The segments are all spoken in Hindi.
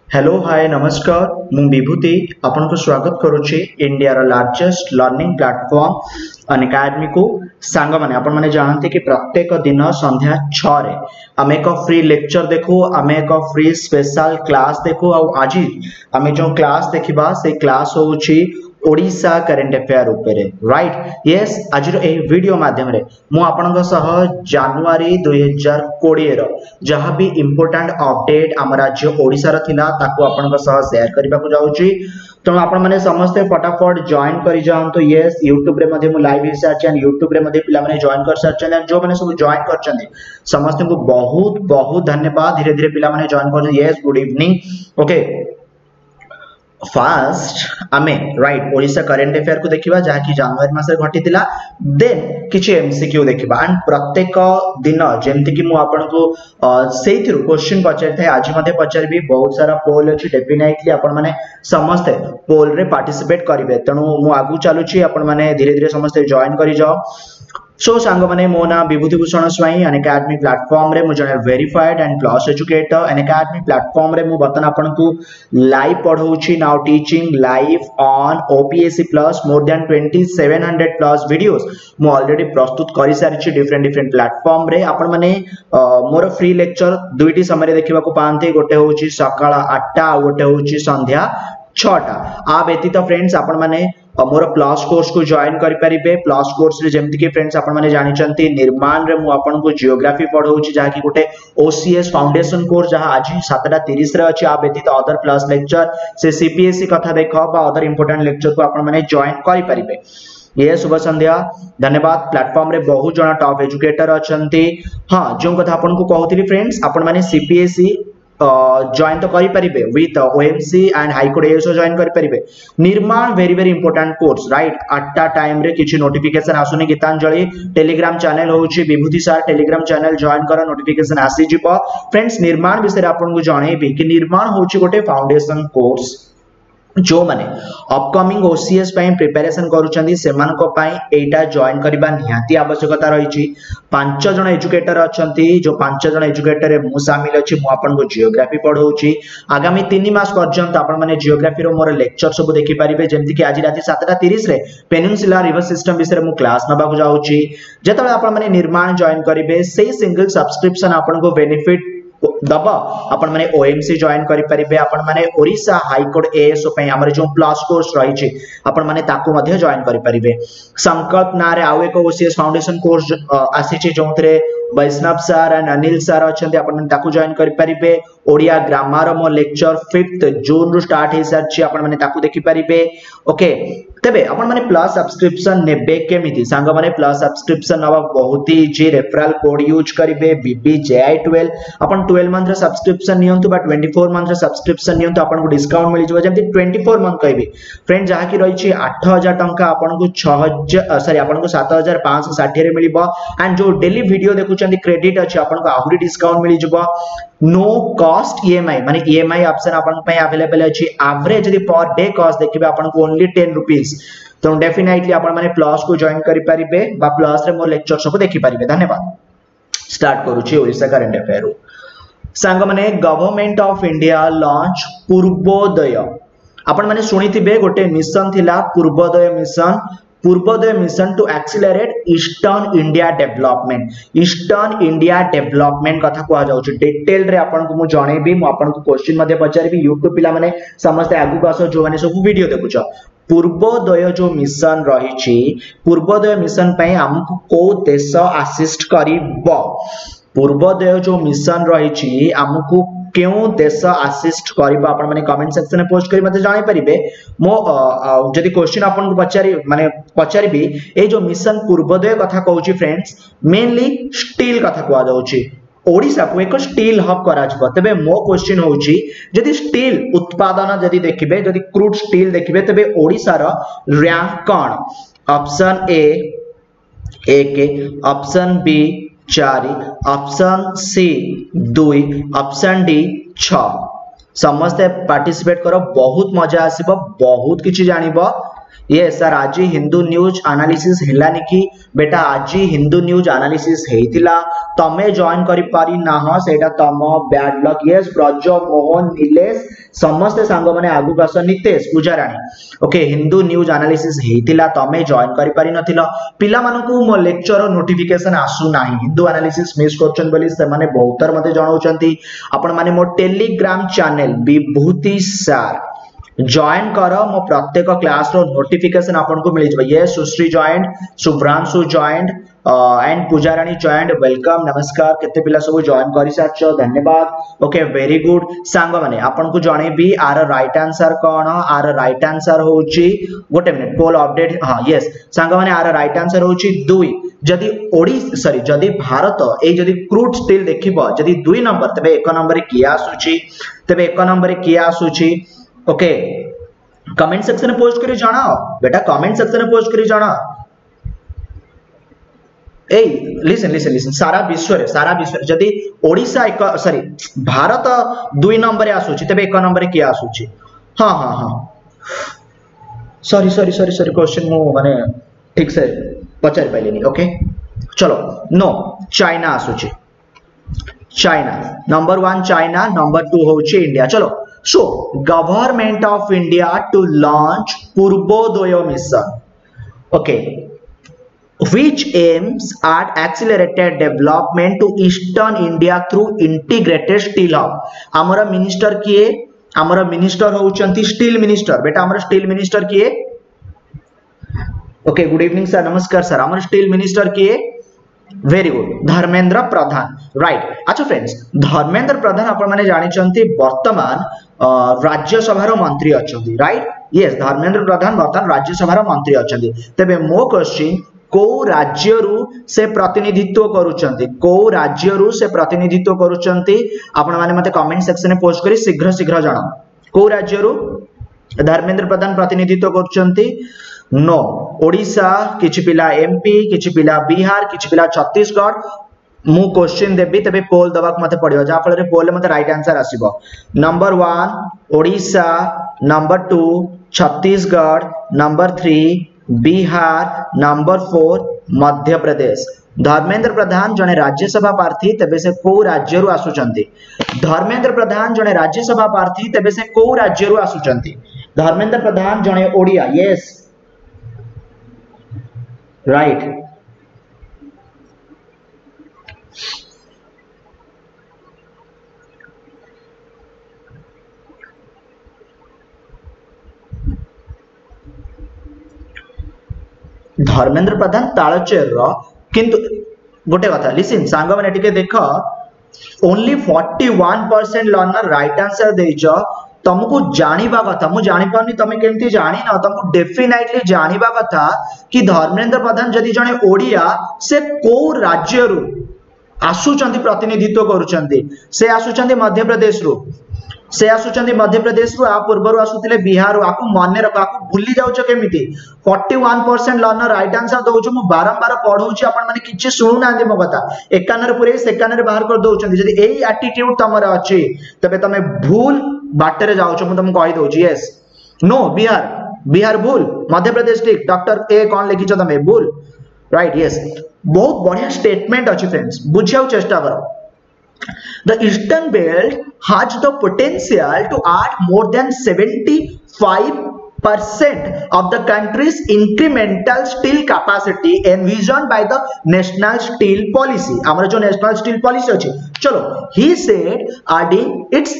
हेलो हाय नमस्कार मु विभूति आपन को स्वागत करुच्ची इंडिया रो लार्जेस्ट लर्निंग प्लेटफॉर्म अनअकैडमी को सांग माने आपण माने जानते कि प्रत्येक दिन संध्या 6 रे आमे एक फ्री लेक्चर देखो आमे एक फ्री स्पेशल क्लास देखो आ आज आमे जो क्लास देखिबा से क्लास होउची ओडिशा करंट अफेयर उपरे राइट यस आज रो ए वीडियो माध्यम रे मु आपनक सह जनवरी 2020 रो जहां भी इंपोर्टेंट अपडेट हम राज्य ओडिशा रो थिला ताको आपनक सह शेयर करबा को जाउची तो आपण माने समस्त फटाफट जॉइन करि जान तो यस YouTube रे मध्ये मु लाइव रिसर्च एंड YouTube रे मध्ये पिला माने जॉइन कर सरचन एंड जो माने सब जॉइन करचंदी समस्त को बहुत बहुत धन्यवाद धीरे धीरे पिला माने जॉइन कर yes good evening okay fast आमे राइट ओडिशा करंट अफेयर को देखिबा जहा कि जनवरी मास रे घटितिला देन किछि एमसीक्यू देखिबा एंड प्रत्येक दिन जेमति कि मु आपन को सेहिथिरु क्वेश्चन पचारि थाए आज मध्ये पचारिबी बहुत सारा पोल अछि डेफिनेटली आपन माने समस्त पोल रे पार्टिसिपेट करिवे तणु मु आगु चालुछि आपन माने धीरे धीरे समस्त जॉइन करि जाओ सो सांग माने मो ना विभूति भूषण स्वाई अनअकैडमी प्लेटफॉर्म रे मु जने verified and plus educator Unacademy platform रे मु बतन आपन को लाइव पढौछि now teaching live on OPSC plus more than 2700 plus videos मु ऑलरेडी प्रस्तुत करि सारिछि डिफरेंट प्लेटफॉर्म रे आपन माने मोर फ्री लेक्चर दुईटी समय देखिबा को पांते गोटे होछि सकाळ 8टा आ गोटे होछि संध्या 6टा आ व्यतीत फ्रेंड्स आपण माने मोर प्लस कोर्स को जॉइन करि परिबे प्लस कोर्स रे जेमति कि फ्रेंड्स आपण माने जानि चंती निर्माण रे मु आपन को जियोग्राफी पढौछि जहा कि गोटे ओसीएस फाउंडेशन कोर्स जहा आज 7:30 रे अछि आ व्यतीत अदर प्लस लेक्चर से सीपीएससी कथा देखो बा अदर इंपोर्टेंट लेक्चर को आपण माने जॉइन करि परिबे ये शुभ संध्या धन्यवाद प्लेटफॉर्म रे बहुत जना टॉप एजुकेटर अछंती हां जो कथा आपन को कहउतिली फ्रेंड्स आपण माने सीपीएससी जॉइन तो करि परिबे with OMC and high court ASO join करि परिबे निर्माण very very important course right 8टा टाइम रे किछि नोटिफिकेशन आसुनी गीतांजलि टेलीग्राम चैनल होउची Vibhuti sir telegram channel join कर नोटिफिकेशन आसी जिवो फ्रेंड्स निर्माण विषय आपन को जणेबी कि निर्माण होउची गोटे फाउंडेशन कोर्स जो माने अपकमिंग ओसीएस पई प्रिपरेशन करूचंदी सेमान को पई एटा जॉइन करबा निहाती आवश्यकता रही छी 5 जण एजुकेटर अछंती जो 5 जण एजुकेटर रे मु शामिल अछि मु आपन को जियोग्राफी पढौची आगामी 3 मास पर्यंत आपन माने जियोग्राफी रो मोर लेक्चर सब देखि परिबे जेमति कि आज राती 7:30 रे पेनिनसुला रिवर सिस्टम विषय मु क्लास नबा को जाउची जेतबे आपन माने निर्माण जॉइन करिवे सेही सिंगल सब्सक्रिप्शन आपन को बेनिफिट दबा अपन माने ओएमसी जॉइन करि परिबे अपन माने ओडिशा हाई कोर्ट एएसओ पई हमर जो प्लस कोर्स रही छी अपन माने ताको मध्ये जॉइन करि परिबे संकल्प नारे आउ एक ओसीएस फाउंडेशन कोर्स आसी छी जोंतरे Vaishnav sir and Anil sir अछंती अपन माने ताको जॉइन करि परिबे ओडिया ग्रामर मो लेक्चर 5th जून रु स्टार्ट हे सर छी अपन माने ताको देखि परिबे ओके तबे अपन माने प्लस सब्सक्रिप्शन नेबे केमिति सांग माने प्लस सब्सक्रिप्शन नवा बहुत ही जे रेफरल कोड यूज करिवे BBJI12 अपन 12 मंथ रे सब्सक्रिप्शन नियंतु बा 24 मंथ रे सब्सक्रिप्शन नियंतु अपन को डिस्काउंट मिल जबो जेमति 24 मंथ कहबी फ्रेंड जहा कि रही छी 8000 टंका अपन को 6000 सॉरी अपन को 7560 रे मिलिबो एंड जो डेली वीडियो देखुचंदी क्रेडिट अछि अपन को आहुरी डिस्काउंट मिल जबो नो कॉस्ट ईएमआई माने ईएमआई ऑप्शन अपन पे अवेलेबल अछि एवरेज यदि पर डे कॉस्ट देखिबे अपन को ओनली 10 रुपीस तो डेफिनेटली अपन माने प्लस को जॉइन करि परिबे बा प्लस रे मोर लेक्चर सब देखि परिबे धन्यवाद स्टार्ट करूची ओडिशा करंट अफेयर सांग माने Government of India launch Purvodaya अपन माने सुनिथिबे गोटे मिशन थिला Purvodaya mission to accelerate eastern India development कथा को जाउछ डिटेल रे आपन को मु जणेबी मु आपन को क्वेश्चन मध्ये पचारिबी YouTube पिला माने समस्त आगु आसो जो माने सब वीडियो देखुछ पूर्वोदय जो मिशन रही छी पूर्वोदय मिशन पई हमकु को देश असिस्ट करिवो पूर्वोदय जो मिशन रही छी हमकु क्यों देश असिस्ट करिबा आपण माने कमेंट सेक्शन में पोस्ट करी मते जानि परिबे मो जदि क्वेश्चन आपन को पचारिबी ए जो मिशन पूर्वोदय कथा कहूची फ्रेंड्स मेनली स्टील कथा को जाउची ओडिसा को एक स्टील हब करा जबो तबे मो क्वेश्चन होउची जदि स्टील उत्पादन जदि देखिबे जदि क्रूड स्टील देखिबे तबे ओडिसा रो रैंक कोन option A 1 option B 4 option C 2 option D 6 समस्त पार्टिसिपेट करो बहुत मजा आसीबो बहुत किछि जानिबो ये सर आज हिंदू न्यूज एनालिसिस हेलानी कि बेटा आज हिंदू न्यूज एनालिसिस हेतिला तमे जॉइन करि पारि ना सेटा तम bad luck yes Braj Mohan Nilesh समस्त सांग माने आगु आस Nitesh Pujarani okay Hindu news analysis हेतिला तमे जॉइन करि पारि नथिलो पिला मानकू मो लेक्चर नोटिफिकेशन आसु नाही हिंदू एनालिसिस मिस करछन बोली से माने बहुतर मते जणाउचंती आपण माने मो telegram channel Vibhuti sir join कर मो प्रत्येक क्लास रो नोटिफिकेशन आपन को मिल जबे ये Sushri joined Subhranshu joined and Pujarani joined welcome नमस्कार केते पिला सब जॉइन करि साच धन्यवाद ओके वेरी गुड सांग माने आपन को जणे भी आर राइट आंसर कोन आर राइट आंसर होची गोटे मिनिट पोल अपडेट हां यस सांग माने आर राइट आंसर होची 2 जदी ओडी सॉरी जदी भारत ए जदी क्रूड स्टील देखिबो जदी 2 नंबर तबे 1 नंबर रे किया आसुची तबे 1 नंबर रे किया आसुची ओके कमेंट सेक्शन में पोस्ट करी जानाओ बेटा कमेंट सेक्शन में पोस्ट करी जानाओ ए लिसन लिसन लिसन सारा विश्व जदी ओडिसा एक सॉरी भारत 2 नंबर रे आसुची तबे 1 नंबर रे किया आसुची हां हां हां सॉरी क्वेश्चन मो माने ठीक से पचारि पाइलेनी ओके चलो नो चाइना आसुची चाइना नंबर 1 चाइना नंबर 2 होची इंडिया चलो So, government of India to launch Purvodaya mission. Okay. Which aims at accelerated development to Eastern India through integrated steel hub. हमारा मिनिस्टर किए हमारा मिनिस्टर होचंती स्टील मिनिस्टर बेटा हमारा स्टील मिनिस्टर किए ओके गुड इवनिंग सर नमस्कार सर हमारा स्टील मिनिस्टर किए very good Dharmendra Pradhan right अच्छा फ्रेंड्स धर्मेंद्र प्रधान आपण माने जानि चंती वर्तमान राज्यसभा मंत्री अछंती राइट यस धर्मेंद्र प्रधान वर्तमान राज्यसभा मंत्री अछंती तबे मो क्वेश्चन को राज्य रु से प्रतिनिधित्व करूचंती को राज्य रु से प्रतिनिधित्व करूचंती आपण माने मते कमेंट सेक्शन में पोस्ट करी शीघ्र शीघ्र जणाओ को राज्य रु धर्मेंद्र प्रधान प्रतिनिधित्व करूचंती नो ओडिशा किछि पिला एमपी किछि पिला बिहार किछि पिला छत्तीसगढ़ मु क्वेश्चन देबी तबे पोल दबाक मते पड़ियो जा फल रे पोल मते राइट आंसर आसीबो number 1 Odisha number 2 Chhattisgarh number 3 Bihar number 4 Madhya Pradesh Dharmendra Pradhan जने राज्यसभा प्रार्थी तबे से को राज्य रु आसुचंती धर्मेंद्र प्रधान जने राज्यसभा प्रार्थी तबे से को राज्य रु आसुचंती धर्मेंद्र प्रधान जने ओडिया यस राइट धर्मेंद्र प्रधान तालचेर किंतु गोटे कथा लिसन सांग माने टिके देख ओनली 41% लर्नर राइट आंसर देइछ तुमको जानिबा कथा मु जानि पानी तमे केमती जानि न तुमको डेफिनेटली जानिबा कथा कि धर्मेंद्र प्रधान जदि जने ओडिया से को राज्य रु आसुचंती प्रतिनिधित्व करूचंती से आसुचंती मध्य प्रदेश रु से आसुचंती मध्य प्रदेश रु आ पूर्व आसुतिले बिहार रु आकु माने रख आकु भूली जाउछ केमिति 41% लर्नर राइट आंसर दउछ मु बारंबार पढौछि आपण माने किछि सुनु नांदी मो कथा 51 रे पुरे 51 रे बाहर कर दउछंती जदि एई एटीट्यूड तमर अछि तबे तमे भूल बाटरे जाउछ मु तुम कहि दउछि यस नो बिहार भूल मध्य प्रदेश ठीक डॉक्टर ए कोन लिखिछ तमे भूल राइट यस बहुत बढ़िया स्टेटमेंट अछि फ्रेंड्स बुझियाउ चेष्टा करो The Eastern Belt has the potential to add more than 75% of the country's incremental steel capacity envisioned by the National Steel Policy. हमारा जो National Steel Policy अछि चलो he said adding it's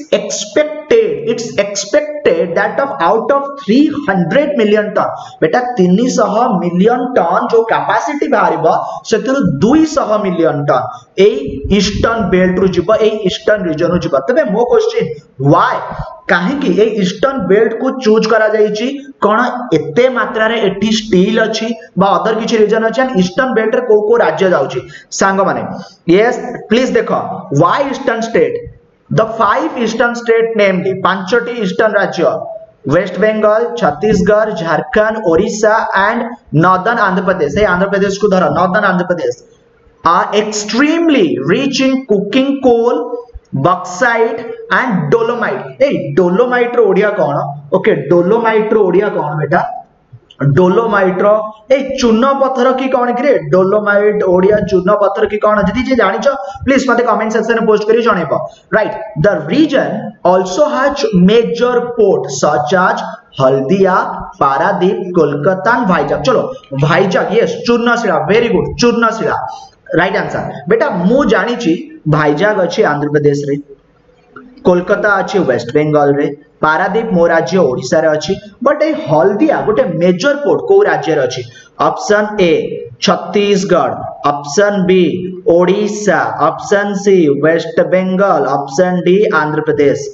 expected that of out of 300 million ton बेटा 300 मिलियन टन जो कैपेसिटी बाहरिबो सेतरु 200 मिलियन टन ए ईस्टर्न बेल्ट रु जिवो ए ईस्टर्न रीजन रु जिवो तबे मो क्वेश्चन व्हाई काहे कि ए ईस्टर्न बेल्ट को चूज करा जाईची कोन एते मात्रा रे एठी स्टील अछि बा अदर किछि रीजन अछि एंड ईस्टर्न बेल्ट रे को राज्य जाउची सांग माने यस प्लीज देखो why eastern state the 5 eastern state namely पांचटी ईस्टर्न राज्य वेस्ट बंगाल छत्तीसगढ़ झारखंड ओडिशा एंड नॉर्दर्न आंध्र प्रदेश ए आंध्र प्रदेश को धरो northern Andhra Pradesh are extremely rich in cooking coal bauxite and dolomite ए डोलोमाइट रो ओडिया कोन ओके डोलोमाइट रो ओडिया कोन बेटा डोलोमाइट रो ए चूर्ण पत्थर की कौन कि डोलोमाइट ओडिया चूर्ण पत्थर की कौन जदि जे जानि छ प्लीज मते कमेंट सेक्शन में पोस्ट करी जणेबो right the region also has major port such as Haldia Paradip Kolkata and Vizag चलो Vizag yes Churnashila very good Churnashila right answer बेटा मु जानि छी भाईजाग अछि आंध्र प्रदेश रे कोलकाता अच्छी वेस्ट बेंगल रे पारादीप मो राज्य ओडिशा रे अच्छी बट ए हल्दिया गोटे मेजर पोर्ट को राज्य रे अच्छी option A Chhattisgarh option B Odisha option C West Bengal option D Andhra Pradesh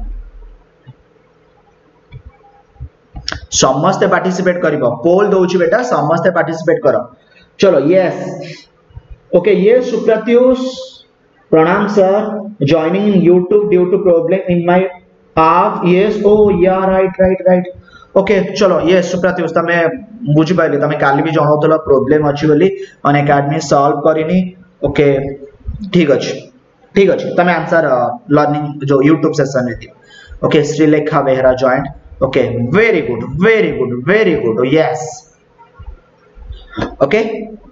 समस्त पार्टिसिपेट करिवो पोल दोउची बेटा समस्त पार्टिसिपेट करो चलो यस ओके ये सुप्रत्युष प्रणाम sir joining in YouTube due to problem in my app yes oh yeah right okay चलो yes सुप्रत्युष तमे बुझी पाइले तमे काली भी जणाउतला प्रॉब्लम अछि बोली अन एकेडमी सॉल्व करिनी ओके ठीक अछि तमे आंसर लर्निंग जो YouTube सेशन में थी okay Srilekha Behera joint okay very good yes okay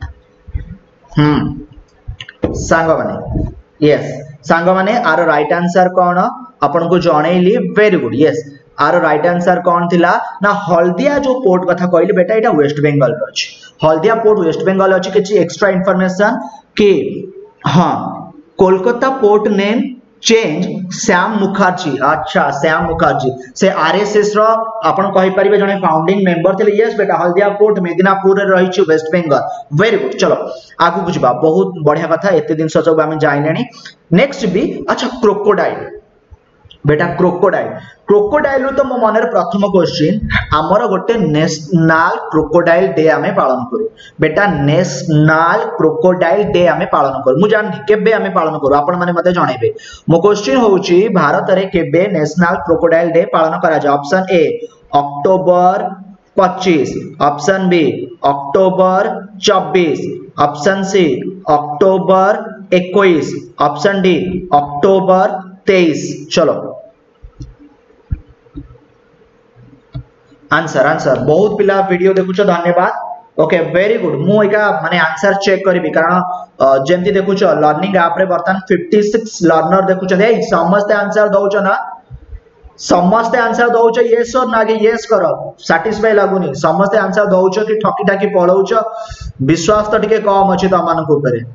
सांग माने यस सांग माने आरो राइट आंसर कोन आपन को जणैली वेरी गुड यस आरो राइट आंसर कोन थिला ना हल्दिया जो पोर्ट कथा कहली बेटा एटा वेस्ट बेंगल रो अछि हल्दिया पोर्ट वेस्ट बेंगल अछि किछि एक्स्ट्रा इंफॉर्मेशन कि हां Kolkata port name change Shyam Mukherjee अच्छा श्याम मुखर्जी से आरएसएस रो आपन कहि परिबे जने फाउंडिंग मेंबर थिले यस बेटा हल्दिया पोर्ट मेदिनापुर रे रही छि वेस्ट बेंगल वेरी गुड चलो आगु बुझबा बहुत बढ़िया कथा एते दिन सब हम जाइलेनी नेक्स्ट भी अच्छा क्रोकोडाइल बेटा क्रोकोडाइल तो मो मन प्रथम क्वेश्चन आमर गोटे नेशनल क्रोकोडाइल डे आमे पालन करू बेटा नेशनल क्रोकोडाइल डे आमे पालन करू मु जानि केबे आमे पालन करू आपण माने मते जणेबे मो क्वेश्चन होउची भारत रे केबे नेशनल क्रोकोडाइल डे पालन करा जा option A October 25 option B October 24 option C October 21 option D October 23 चलो आंसर बहुत पिला वीडियो देखुछ धन्यवाद ओके वेरी गुड मु एका माने आंसर चेक करबी कारण जेमती देखुछ लर्निंग ऐप रे बर्तन 56 लर्नर देखुछ दे समस्त आंसर दउछ ना समस्त आंसर दउछ यस और ना कि यस करो सैटिस्फाई लागुनी समस्त आंसर दउछ कि ठकी ठाकी पळौछ विश्वास तो टिके कम अछि त मान को ऊपर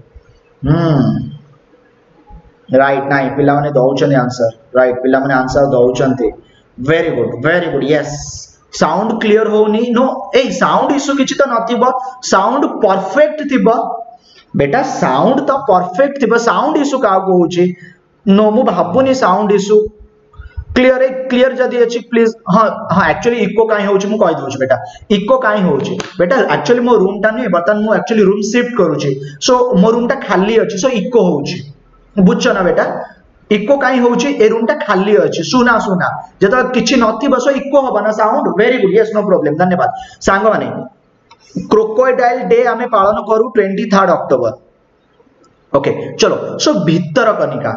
राइट नाही पिला माने दउछनी आंसर राइट पिला माने आंसर दउछंती very good yes sound clear होनी नो ए साउंड इशू किछि तो नथिबो साउंड परफेक्ट थिबो बेटा साउंड तो परफेक्ट थिबो साउंड इशू का होउची नो मु भाबुनी साउंड इशू क्लियर जदी अछि प्लीज हां एक्चुअली इको काई होउची मु कहि दोछ बेटा इको काई होउची बेटा एक्चुअली मो रूम ता नै बर्तन मु एक्चुअली रूम शिफ्ट करूची सो मो रूम ता खाली अछि सो इको होउची बुझछ ना बेटा इको काई होउची ए रूम टा खाली अछि सुना जेतो किछि नथि बसो इको होबना sound very good yes no problem धन्यवाद सांग माने क्रोकोडाइल डे हमें पालन करू 23 अक्टोबर ओके चलो सो भितरकनिका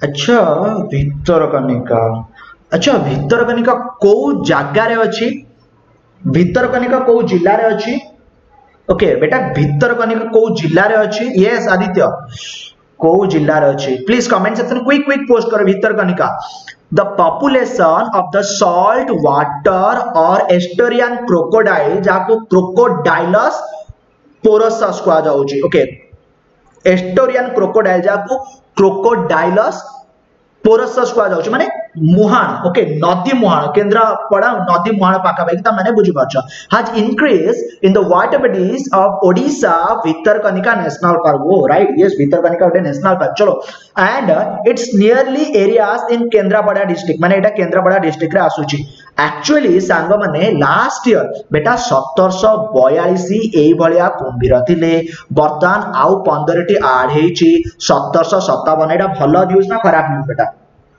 अच्छा भितरकनिका को जागा रे अछि भितरकनिका को जिल्ला रे अछि ओके बेटा भितरकनिका को जिल्ला रे अछि यस आदित्य को जिल्ला रे अछि please comment section quick post करो Bhitarkanika the population of the salt water और एस्टुरियन क्रोकोडाइल जाको क्रोकोडाइलस पोरसस को आ जाउची ओके एस्टुरियन क्रोकोडाइल जाको क्रोकोडाइलस पोरसस को आ जाउची माने मुहान ओके नदी मुहान केंद्रापड़ा नदी मुहान पाखा भाई ता माने बुझी पाछ has increase in the water bodies of Odisha Bhitarkanika national park वो राइट यस भितरकनिका ओटे नेशनल पार्क चलो and its nearly areas in Kendrapara district माने एटा केंद्रापड़ा डिस्ट्रिक्ट रे आसुची एक्चुअली सांग माने लास्ट ईयर बेटा 1742 एई भलिया कुंभीर थिले वर्तमान आउ 15 टी ऐड हेची 1757 एटा भलो न्यूज ना खराब न्यूज बेटा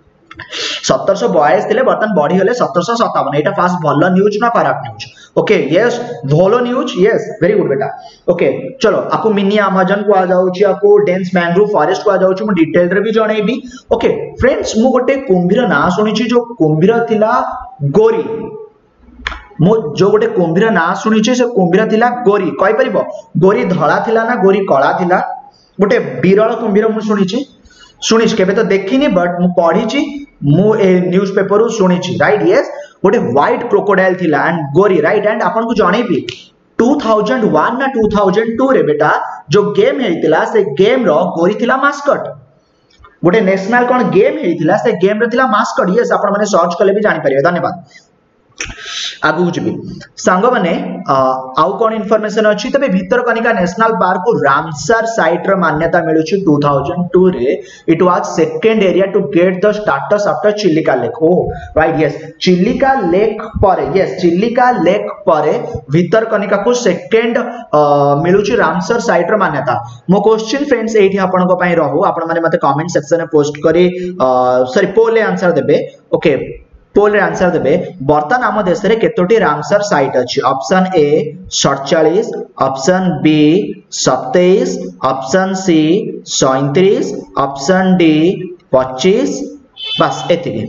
1742 थिले बर्तन बढ़ी गले 1757 एटा फास्ट भलो न्यूज ना खराब न्यूज ओके यस भलो न्यूज यस वेरी गुड बेटा ओके चलो आपको मिनी अमेज़न को आ जाउची आपको डेंस मैंग्रोव फॉरेस्ट को आ जाउची मु डिटेल रे भी जणैबी ओके फ्रेंड्स मु गोटे कुंभीर ना सुनिची जो कुंभीर थिला गोरी मु जो गोटे कुंभीर ना शुणी से कुंभीर थिला गोरी कहि परिबो गोरी धला थिला ना गोरी कला थिला गोटे विरल कुंभीर मु शुणी केबे तो देखिनी बट मु पढ़ी मु ए न्यूज़पेपर शुणी राइट यस गोटे व्हाइट क्रोकोडाइल थिला एंड गोरी राइट एंड आपन को जणेबी 2001 ना 2002 रे बेटा जो गेम हेतिला से गेम रो गोरी थिला मास्कट गोटे नेशनल कोन गेम हेतिला से गेम रे थिला मास्कट यस आपण माने सर्च कले भी जानि परिबे धन्यवाद आगु जीवी सांग माने आउ कोन इन्फॉर्मेशन अछि तबे भितरकनिका नेशनल पार्क को रामसर साइट र मान्यता मिलुछि 2002 रे it was second area to get the status after Chilika lake ओ राइट यस चिलिका लेक परे यस चिलिका लेक परे भितरकनिका को सेकंड मिलुछि रामसर साइट र मान्यता मो क्वेश्चन फ्रेंड्स एठी आपन को पई रहू आपन माने मते कमेंट सेक्शन में पोस्ट करी सॉरी पोल रे आंसर देबे ओके पोल रे आंसर देबे बर्तन आम देश रे केतोटी रामसर साइट अछि option A 47 option B 27 option C 37 option D 25 बस एतिके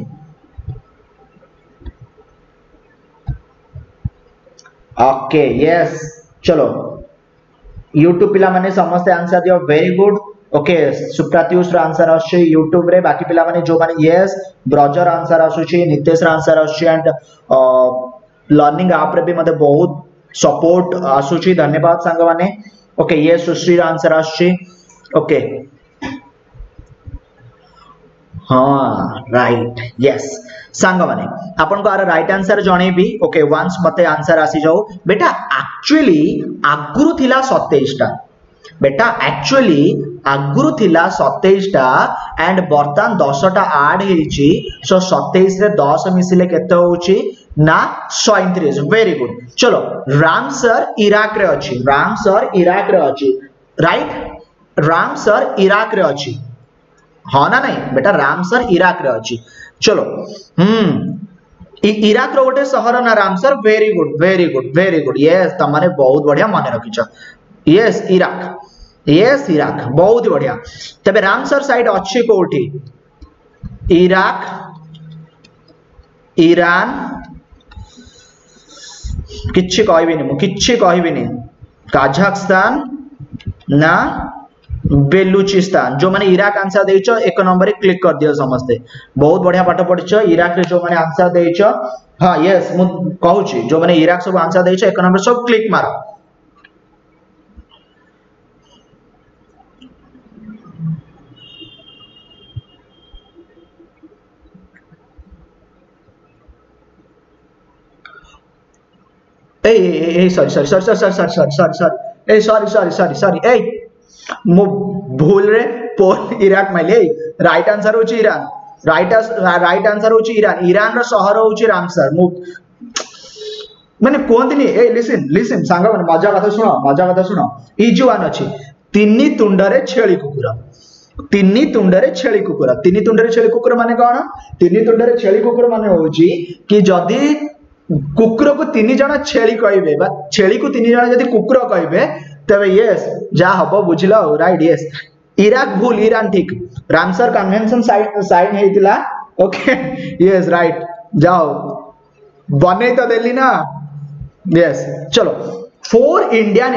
ओके यस चलो यूट्यूब पिला माने समस्त आंसर दियो वेरी गुड ओके सुप्रात्युष रा आंसर आछे यूट्यूब रे बाकी पिला माने जो माने यस ब्रजर आंसर आछे नितेश रा आंसर आछे एंड लर्निंग ऐप रे भी मते बहुत सपोर्ट आछे धन्यवाद संग माने ओके यस सुश्री रा आंसर आछे ओके हाँ राइट यस सांग माने आपन को आर राइट आंसर जणेबी ओके वंस मते आंसर आसी जाओ बेटा एक्चुअली आगुरु थिला 27 टा बेटा एक्चुअली आगुरु थिला 27 टा एंड बर्तन 10 टा ऐड हेची सो 27 रे 10 मिसिले केते होची ना 37 वेरी गुड चलो रामसर इराक रे अछि रामसर इराक रे अछि राइट रामसर इराक रे अछि हां ना नहीं बेटा रामसर इराक रे अछि चलो इराक रो गोटे शहर ना रामसर वेरी गुड यस तमाने बहुत बढ़िया माने रखिछ यस इराक बहुत बढ़िया तबे रामसर साइट अच्छी कोठी इराक ईरान किछि कहबिनी काजाखस्तान ना बेलुचिस्तान जो माने इराक आंसर देइछो एक नंबर रे क्लिक कर दियो समस्ते बहुत बढ़िया पाठ पढिछो इराक रे जो माने आंसर देइछो हां यस मु कहूची जो माने इराक सब आंसर देइछो एक नंबर सब क्लिक मारो ए सॉरी ए मो भूल रे पोल इराक माइले राइट आंसर होची ईरान राइट आंसर होची ईरान रो शहर होची रामसर मु माने कोंतनी ए लिसन सांगा माने मजा कथा सुनो इजी वन अछि तिन्नी तुंडरे छेली कुकुर माने कोन तिन्नी तुंडरे छेली कुकुर माने होची कि जदी कुकुर को 3 जण छेली कहबे बा छेली को 3 जण जदी कुकुर कहबे तबे यस जा हबो बुझिलो राइट यस इराक भूल ईरान ठीक रामसर कन्वेंशन साइन हेतिला ओके यस राइट जाओ बने तो देली ना यस चलो 4 Indian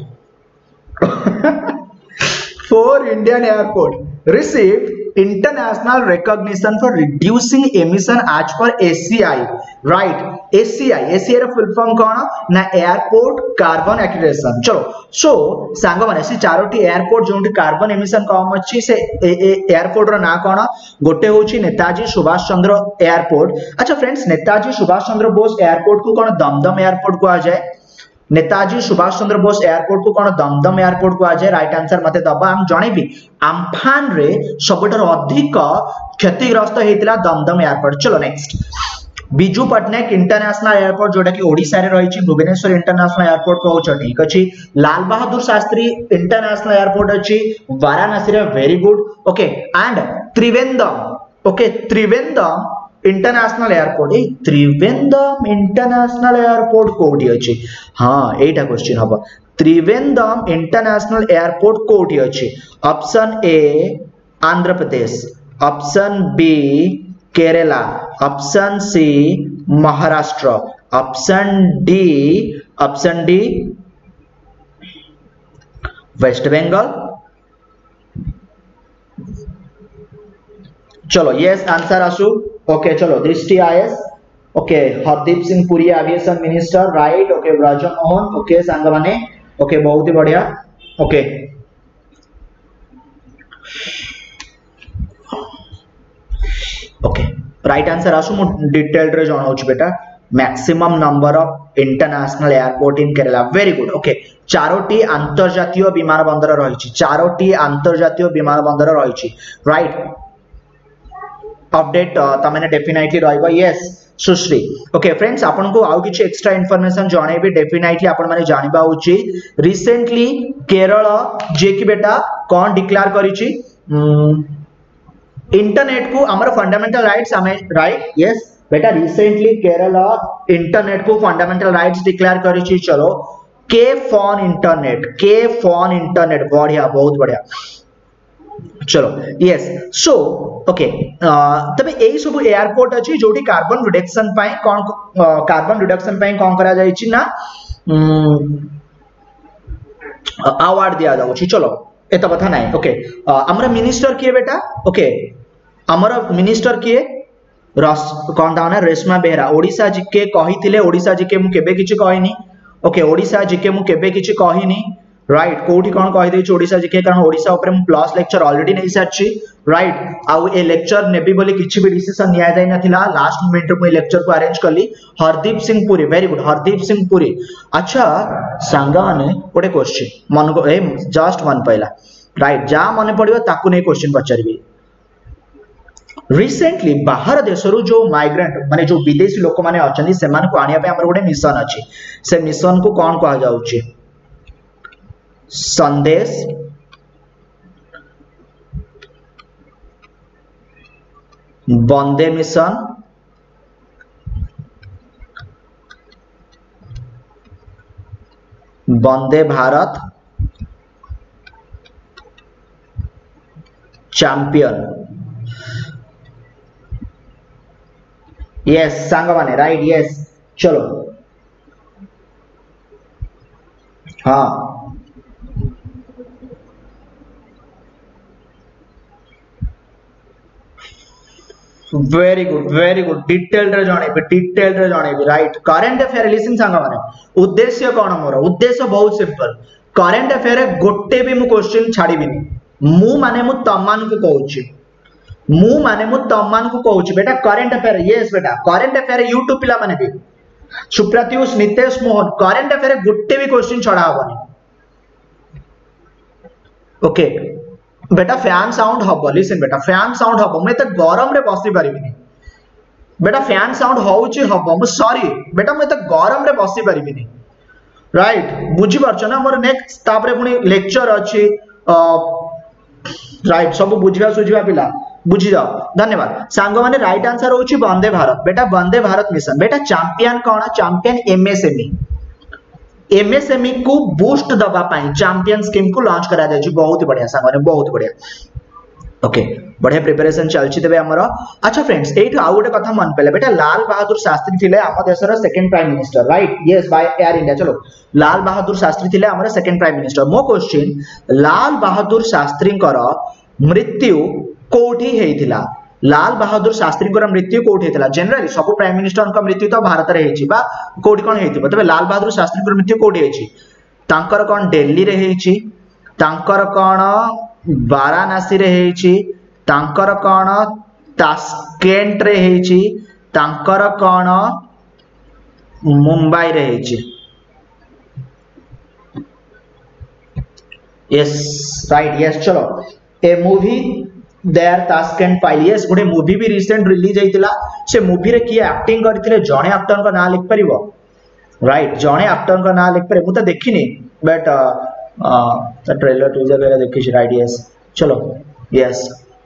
airport received international recognition for reducing emission as per ACI right ACI ର फुल फॉर्म कोन ना एयरपोर्ट कार्बन एक्यूरेशन चलो सो सांग माने से चारोटी एयरपोर्ट जोंटी कार्बन एमिशन कम अछि से एयरपोर्ट रो ना कोन गोटे होची नेताजी सुभाष चंद्र एयरपोर्ट अच्छा फ्रेंड्स नेताजी सुभाष चंद्र बोस एयरपोर्ट को कोन दमदम एयरपोर्ट को आ जाए नेताजी सुभाष चंद्र बोस एयरपोर्ट को कोन दमदम एयरपोर्ट को आ जाए राइट आंसर मते दबा हम जणेबी आम्फान रे सबटर अधिक क्षतिग्रस्त हेतिला दमदम एयरपोर्ट चलो next Biju Patnaik international airport जोटा कि ओडिसा रे रहिछि भुवनेश्वर इंटरनेशनल एयरपोर्ट कहउछ ठीक अछि लाल बहादुर शास्त्री इंटरनेशनल एयरपोर्ट अछि वाराणसी रे very good okay and Trivandrum okay Trivandrum international airport ए त्रिवेंद्रम इंटरनेशनल एयरपोर्ट कोठी अछि हां एटा क्वेश्चन हबो त्रिवेंद्रम इंटरनेशनल एयरपोर्ट कोठी अछि option A Andhra Pradesh option B Kerala option C Maharashtra option D West Bengal. चलो यस आंसर आसु। ओके चलो Drishti IAS. Okay Hardeep Singh Puri aviation minister right. Okay Brajmohan. Okay सांग माने ओके बहुत ही बढ़िया। ओके ओके राइट आंसर आसु मु डिटेल रे जणाउछ बेटा। Maximum number of international airport in Kerala very good. Okay चारोटी अंतर्जातीय विमान बंदर रही। चारोटी अंतर्जातीय विमान बंदर रही राइट। अपडेट तमने डेफिनेटली रहइबो यस सुश्री। ओके फ्रेंड्स आपन को आउ किछि एक्स्ट्रा इंफॉर्मेशन जणेबी डेफिनेटली आपन माने जानिबा उचित। रिसेंटली केरल जे कि बेटा कोन डिक्लेयर करिछि इंटरनेट को हमर फंडामेंटल राइट्स हमें राइट यस बेटा। रिसेंटली केरल इंटरनेट को फंडामेंटल राइट्स डिक्लेयर करिछि। चलो के फोन इंटरनेट बढ़िया बहुत बढ़िया। चलो यस सो ओके तबे एई सब एयरपोर्ट अछि जोटी कार्बन रिडक्शन पई कोन करा जाईछि ना अवार्ड दिया जाउछि। चलो एत कथा नाही। ओके हमरा मिनिस्टर किए बेटा। ओके हमरा मिनिस्टर किए रस कोन दाना रेशमा बेहरा ओडिसा जिके कहिथिले। ओडिसा जिके मु केबे किछि कहिनी। ओके ओडिसा जिके मु केबे किछि कहिनी राइट। कोठी कोन कहि देछि ओडिसा जिके कारण ओडिसा ऊपर मु प्लस लेक्चर ऑलरेडी नै सारछि राइट। आउ ए लेक्चर नेबी बोली किछि भी डिसीजन निया जाय नथिला लास्ट मोमेंट में लेक्चर को अरेंज करली। Hardeep Singh Puri very good Hardeep Singh Puri. अच्छा सांगा माने गोटे क्वेश्चन मन को ए जस्ट मन पइला राइट जा मन पड़िबो ताकू नै क्वेश्चन पचारबी। रिसेंटली बाहर देशरू जो माइग्रेंट माने जो विदेशी लोक माने अछनी सेमान को आनिया पे हमर गोटे मिशन अछि। से मिशन को कोन कहा जाउछि संदेश Vande mission Vande Bharat champion yes सांग माने राइट यस। चलो हाँ वेरी गुड डिटेल रे जणेबी राइट। करंट अफेयर लिसन सांग माने उद्देश्य कोन मोर उद्देश्य बहुत सिंपल। करंट अफेयर गोटे भी मु क्वेश्चन छाड़ीबिनी मु माने मु तमान को कहूची बेटा। करंट अफेयर यस बेटा करंट अफेयर यूट्यूब पिला माने भी सुप्रत्युष नितेश मोहन करंट अफेयर गोटे भी क्वेश्चन छड़ा होबनी। ओके बेटा फैन साउंड हबो लिसन बेटा फैन साउंड हबो मैं तो गरम रे बसी परिबिनी बेटा फैन साउंड होउची हबो मु सॉरी बेटा मैं तो गरम रे बसी परिबिनी राइट बुझी परछ ना मोर नेक्स्ट तापरे पुनी लेक्चर अछि राइट सब बुझिया सुझिया पिला बुझी जाओ धन्यवाद सांग माने राइट आंसर होउची वंदे भारत बेटा वंदे भारत मिशन बेटा। चैंपियन कोन चैंपियन एमएसएमई को बूस्ट दबा पाई चैंपियन स्कीम को लॉन्च करा जाय छी। बहुत बढ़िया सांग माने बहुत बढ़िया। ओके बढ़िया प्रिपरेशन चलछि देबे हमरो। अच्छा फ्रेंड्स एठो आउ गोटे कथा मन पले बेटा लाल बहादुर शास्त्री थिले हम देशर second prime minister right yes by Air India. चलो लाल बहादुर शास्त्री थिले हमर सेकंड प्राइम मिनिस्टर। मो क्वेश्चन लाल बहादुर शास्त्री मृत्यु कोठी हेइथिला। लाल बहादुर शास्त्री मृत्यु कोठी हेइथिला। जनरली सब प्राइम मिनिस्टर का मृत्यु तो भारत रे हेछि बा कोठी कोन हेइथिबो तबे लाल बहादुर शास्त्री मृत्यु कोठी हेछि तांकर कोन दिल्ली रे हेछि तांकर कोन वाराणसी रे हेछि तांकर कोन तास्केंट रे हेछि तांकर कोन मुंबई रे हेछि यस राइट यस। चलो ए movie the Tashkent file yes गोटे मूवी भी रिसेंट रिलीज हेतिला। से मूवी रे किए एक्टिंग करथिले जणे एक्टर का नाम लिख परिबो राइट जणे एक्टर का नाम लिख परिबो मु तो देखिनी बट द ट्रेलर टीजर वगैरह देखि छी राइट यस। चलो यस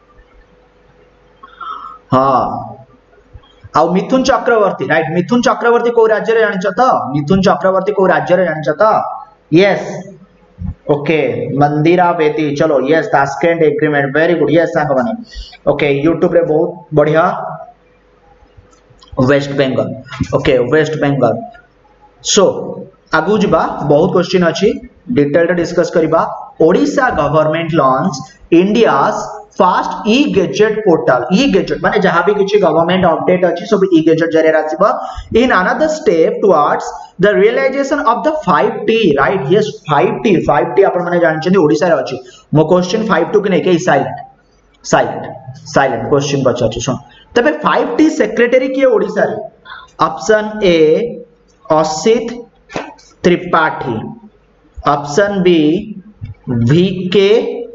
हाँ आ मिथुन चक्रवर्ती राइट मिथुन चक्रवर्ती को राज्य रे जानिछ त मिथुन चक्रवर्ती को राज्य रे जानिछ त यस ओके मंदिरा बेती। चलो yes Tashkent agreement very good yes सांग माने ओके यूट्यूब रे बहुत बढ़िया West Bengal okay West Bengal so आगु जबा बहुत क्वेश्चन अछि डिटेल डिस्कस करबा Odisha government launch India's fast e gazette portal e gazette माने जहां भी किछि गवर्नमेंट अपडेट अछि सब ई गेजेट जरे आसीबा in another step towards the realisation of the 5T right yes 5T आपण माने जानि छथि ओडिसा रे अछि मो क्वेश्चन 5 के नै के साइलेंट क्वेश्चन पछाछि सुन तबे 5T सेक्रेटरी किए ओडिसा रे option A Asit Tripathi option B VK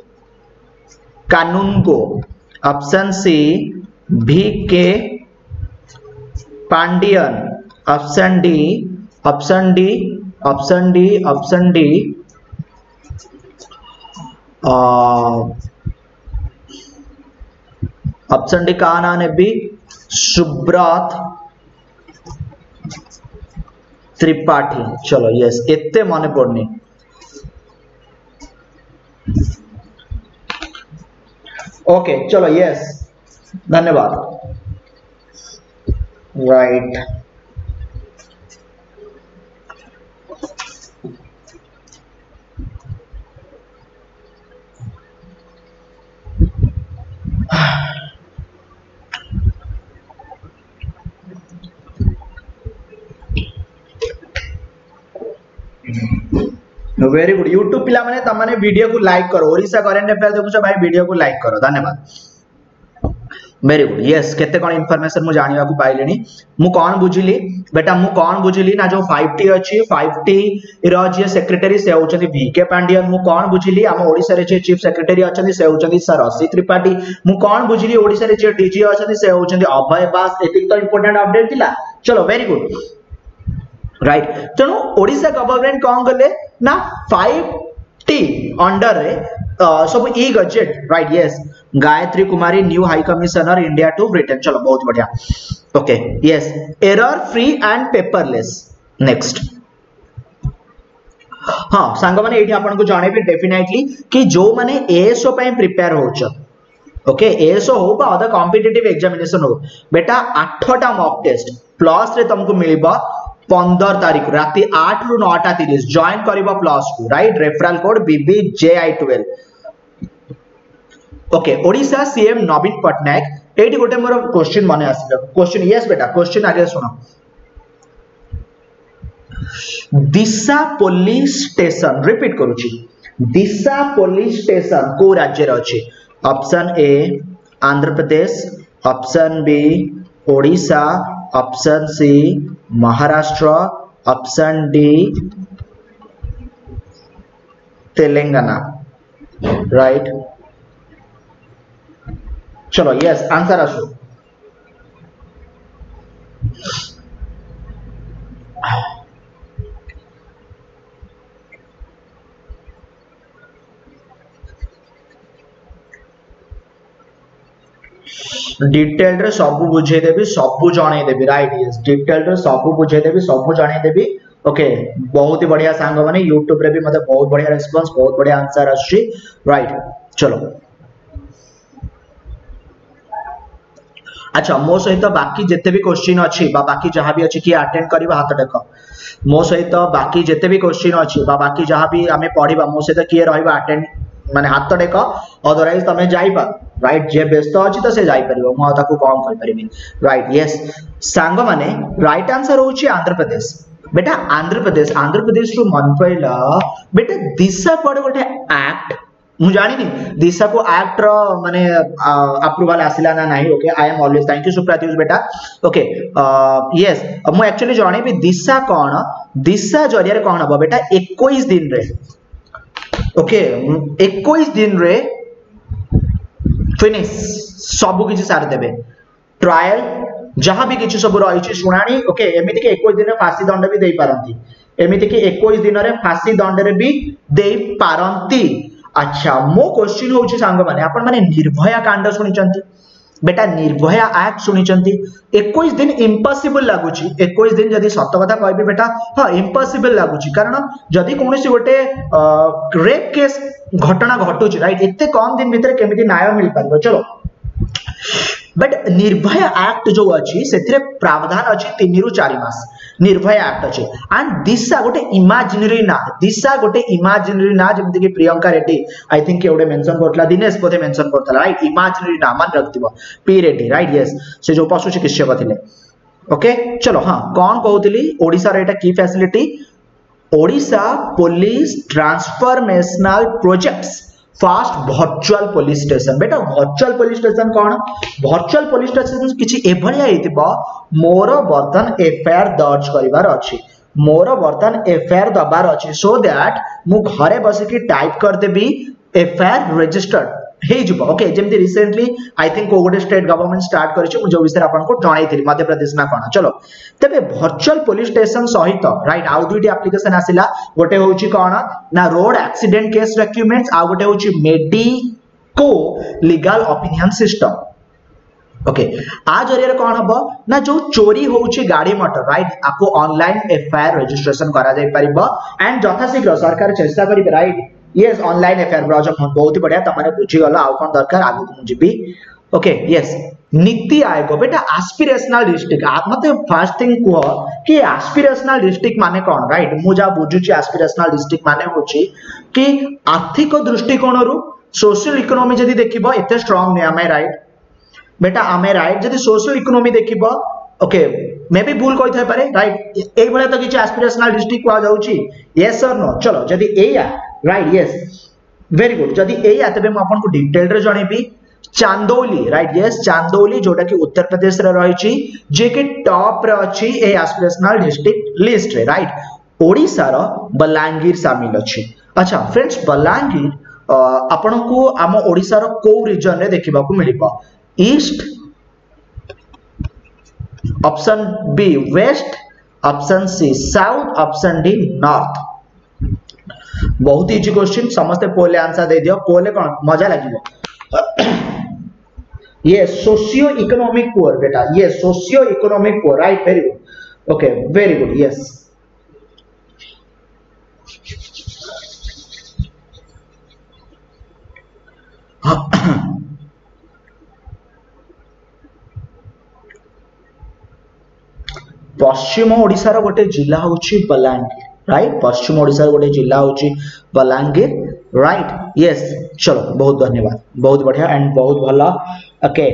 Kanungo option C VK Pandian option D का नाम है भी सुब्रत त्रिपाठी चलो यस एते माने पड़नी ओके चलो यस धन्यवाद राइट वेरी गुड यूट्यूब पिला माने तमाने वीडियो को लाइक करो ओडिशा करंट अफेयर देखुछ भाई वीडियो को लाइक करो धन्यवाद वेरी गुड यस केते कोन इंफॉर्मेशन मु जानिबा को पाइलेनी मु कोन बुझिली बेटा मु कोन बुझिली ना जो 5T अछि 5T रो जे सेक्रेटरी से होचंदी VK पांडियन मु कोन बुझिली हम ओडिसा रे जे चीफ सेक्रेटरी अछंदी से होचंदी सर असित त्रिपाठी मु कोन बुझिली ओडिसा रे जे डीजी अछंदी से होचंदी अभय बास एतिक तो इंपोर्टेंट अपडेट थिला चलो वेरी गुड राइट तेणु ओडिशा गवर्नमेंट कौन गले ना 5T अंडर रे सब e gazette right yes Gayatri Kumari new high commissioner India to Britain चलो बहुत बढ़िया okay yes error free and paperless next हाँ सांग माने एठी आपन को जाने भी डेफिनेटली कि जो माने एएसओ पय प्रिपेयर होछ ओके एएसओ हो बा अदर कॉम्पिटिटिव एग्जामिनेशन हो बेटा 8टा मॉक टेस्ट प्लस रे तुमको मिलबा 15 तारीख राति 8 रु 9:30 जॉइन करिबा प्लस को right referral code BBJI12 okay Odisha CM Naveen Patnaik एठी गोटे मोर क्वेश्चन माने आसिल क्वेश्चन यस बेटा क्वेश्चन आगे सुनो दिशा पुलिस स्टेशन रिपीट करूची दिशा पुलिस स्टेशन को राज्य रे अछि option A Andhra Pradesh option B Odisha option C Maharashtra option D Telangana right चलो यस आंसर आसो डिटेल रे सब बुझे देबी सब जणे देबी राइट यस डिटेल रे सब बुझे देबी सब जणे देबी ओके बहुत ही बढ़िया सांग माने YouTube रे भी मते बहुत बढ़िया रिस्पांस बहुत बढ़िया आंसर आछी राइट चलो अच्छा मो सहित बाकी जेते भी क्वेश्चन अछि बा बाकी जहां भी अछि कि अटेंड करबा हाथ देखो मो सहित बाकी जेते भी क्वेश्चन अछि बा बाकी जहां भी हमें पढिबा मो सहित किए रहबा अटेंड माने हाथ देख अदरवाइज तमे जाई पा राइट जे व्यस्त अछि तो से जाई परिबो मो ताकू कम कर परिबी राइट यस सांग माने राइट आंसर होची आंध्र प्रदेश बेटा आंध्र प्रदेश रो मन पइला बेटा दिशा कोड गोटे एक्ट मु जानि नि दिशा को एक्ट रो माने अप्रूवल आसिला ना नाही okay I am always thank you Supratyush बेटा ओके यस मु एक्चुअली जानि भी दिशा कोन दिशा जरिया रे कोन हो बेटा 21 दिन रे ओके 21 दिन रे फिनिश सब किछि सार देबे ट्रायल जहां भी किछि सब रही छि सुनानी ओके एमिति के 21 दिन रे फांसी दंड भी देई पारंती एमिति के 21 दिन रे फांसी दंड रे भी देई पारंती अच्छा मो क्वेश्चन होछि सांग माने आपण माने निर्भया कांड सुनिचंती बेटा निर्भया एक्ट सुनिचंती 21 दिन इम्पॉसिबल लागुची 21 दिन जदी सत्य कथा कहबी बेटा हां इम्पॉसिबल लागुची कारण जदी कोनोसी गोटे रेप केस घटना घटुची राइट एते कम दिन भीतर केमिति न्याय मिल पारबो चलो बट निर्भया एक्ट जो अच्छी से प्रावधान अच्छी 3 ରୁ 4 मास निर्भया एक्ट अच्छी एंड दिशा गोटे इमेजिनरी ना जमती कि प्रियंका रेड्डी आई थिंक गोटे मेंशन करथला दिनेश बोधे मेंशन करथला राइट इमेजिनरी ना मान रखथिबो पी रेड्डी राइट यस से जो पशु चिकित्सक थिले ओके चलो हाँ कौन कहूली ओडिसा रे एटा की facility Odisha police transformational projects fast virtual police station बेटा वर्चुअल पुलिस स्टेशन कौन वर्चुअल पुलिस स्टेशन किछि एभलिया हेतिबो मोर बर्तन एफआईआर दर्ज करिवार अछि मोर बर्तन एफआईआर दबार अछि सो दैट मु घरे बसिकी टाइप कर देबी एफआईआर रजिस्टर्ड हे जब ओके जेमती रिसेंटली आई थिंक गोटे स्टेट गवर्नमेंट स्टार्ट करिछि जो विषय आपन को जणाइथिली मध्य प्रदेश ना कोन चलो तबे वर्चुअल पुलिस स्टेशन सहित राइट आउ दुईटी एप्लीकेशन आसिला गोटे होउछि कोन ना रोड एक्सीडेंट केस डॉक्यूमेंट्स आ गोटे होउछि medico legal opinion system okay आ जरिया कौन हबो ना जो चोरी होउछि गाड़ी मोटर राइट आपको ऑनलाइन एफआईआर रजिस्ट्रेशन करा जाय परिबो एंड यथाशीघ्र सरकार चेष्टा करिबे right yes online FIR browser बहुत ही बढ़िया तमने बुझी गला आउ कोन दरकार आगु को GB okay yes NITI Aayog बेटा एस्पिरेशनल डिस्ट्रिक्ट आप मते फर्स्ट थिंग को कि एस्पिरेशनल डिस्ट्रिक्ट माने कोन राइट मु जा बुझुची एस्पिरेशनल डिस्ट्रिक्ट माने होची कि आर्थिक दृष्टिकोण रु सोशल इकोनॉमी जदी देखिबो एते स्ट्रांग नै आमे राइट बेटा आमे राइट जदी सोशल इकोनॉमी देखिबो ओके मे भी भूल कहि थाय पारे राइट एई भले तो किछ एस्पिरेशनल डिस्ट्रिक्ट को जाउची यस और नो चलो जदी एया राइट यस वेरी गुड जदी एया तबे म आपन को डिटेल रे जणेबी चांदौली राइट यस चांदौली जोटा कि उत्तर प्रदेश रे रहिची जे के टॉप रे अछि ए एस्पिरेशनल डिस्ट्रिक्ट लिस्ट रे राइट ओडिसा रो बलांगीर शामिल अछि अच्छा फ्रेंड्स बलांगीर आपन को आम ओडिसा रो को रीजन रे देखिबा को मिलिबो east option B west option C south option D north बहुत इजी क्वेश्चन समस्त पोले आंसर दे दियो पोले कोन मजा लागिवो ये सोशियो इकोनॉमिक पुअर बेटा ये socio economic poor right very good okay very good yes पश्चिम ओडिसा रो गोटे जिला होची बलांगीर राइट पश्चिम ओडिसा रो गोटे जिला होची बलांगीर राइट यस चलो बहुत धन्यवाद बहुत बढ़िया एंड बहुत भला ओके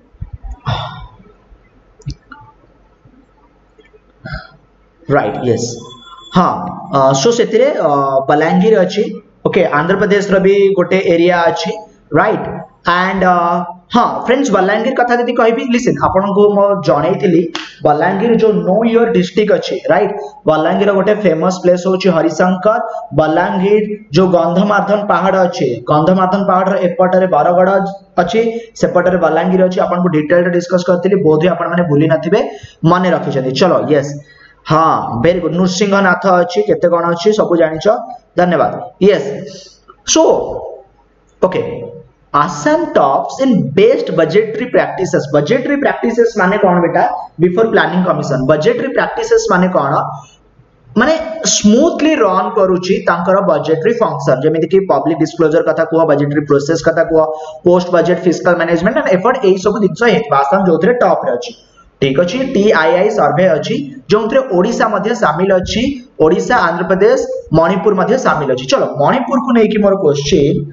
राइट यस हाँ सो सेतिरे बलांगीर अछि ओके आंध्र प्रदेश रो भी गोटे एरिया अछि राइट एंड हाँ फ्रेंड्स बलांगीर कथा जदी कहबी लिसन आपन को म जणैथिली बलांगीर जो नो योर डिस्ट्रिक्ट अछि राइट बलांगीर गोटे फेमस प्लेस होछि हरिशंकर बलांगीर जो गंधमार्धन पहाड़ अछि गंधमार्धन पहाड़ रे एपटरे बरगड़ अछि सेपटरे बलांगीर अछि आपन को डिटेल डिस्कस करथिली बोधि आपन माने भूली नथिबे माने रखि छथि चलो यस हाँ वेरी गुड नृसिंहनाथ अछि केते कोन अछि सब जानिछो धन्यवाद yes so okay Assam tops in best budgetary practices माने कौन बेटा before planning commission budgetary practices माने कौन माने स्मूथली रन करूची तांकर बजेटरी फंक्शन जेमिति कि पब्लिक डिस्क्लोजर कथा को बजेटरी प्रोसेस कथा को post budget fiscal management and effort एई सब दिनस हेत आसाम जोथरे टॉप रे अछि ठीक अछि टीआईआई सर्वे अछि जोथरे ओडिसा मध्ये शामिल अछि ओडिसा आंध्र प्रदेश मणिपुर मध्ये शामिल अछि चलो मणिपुर को नै कि मोर क्वेश्चन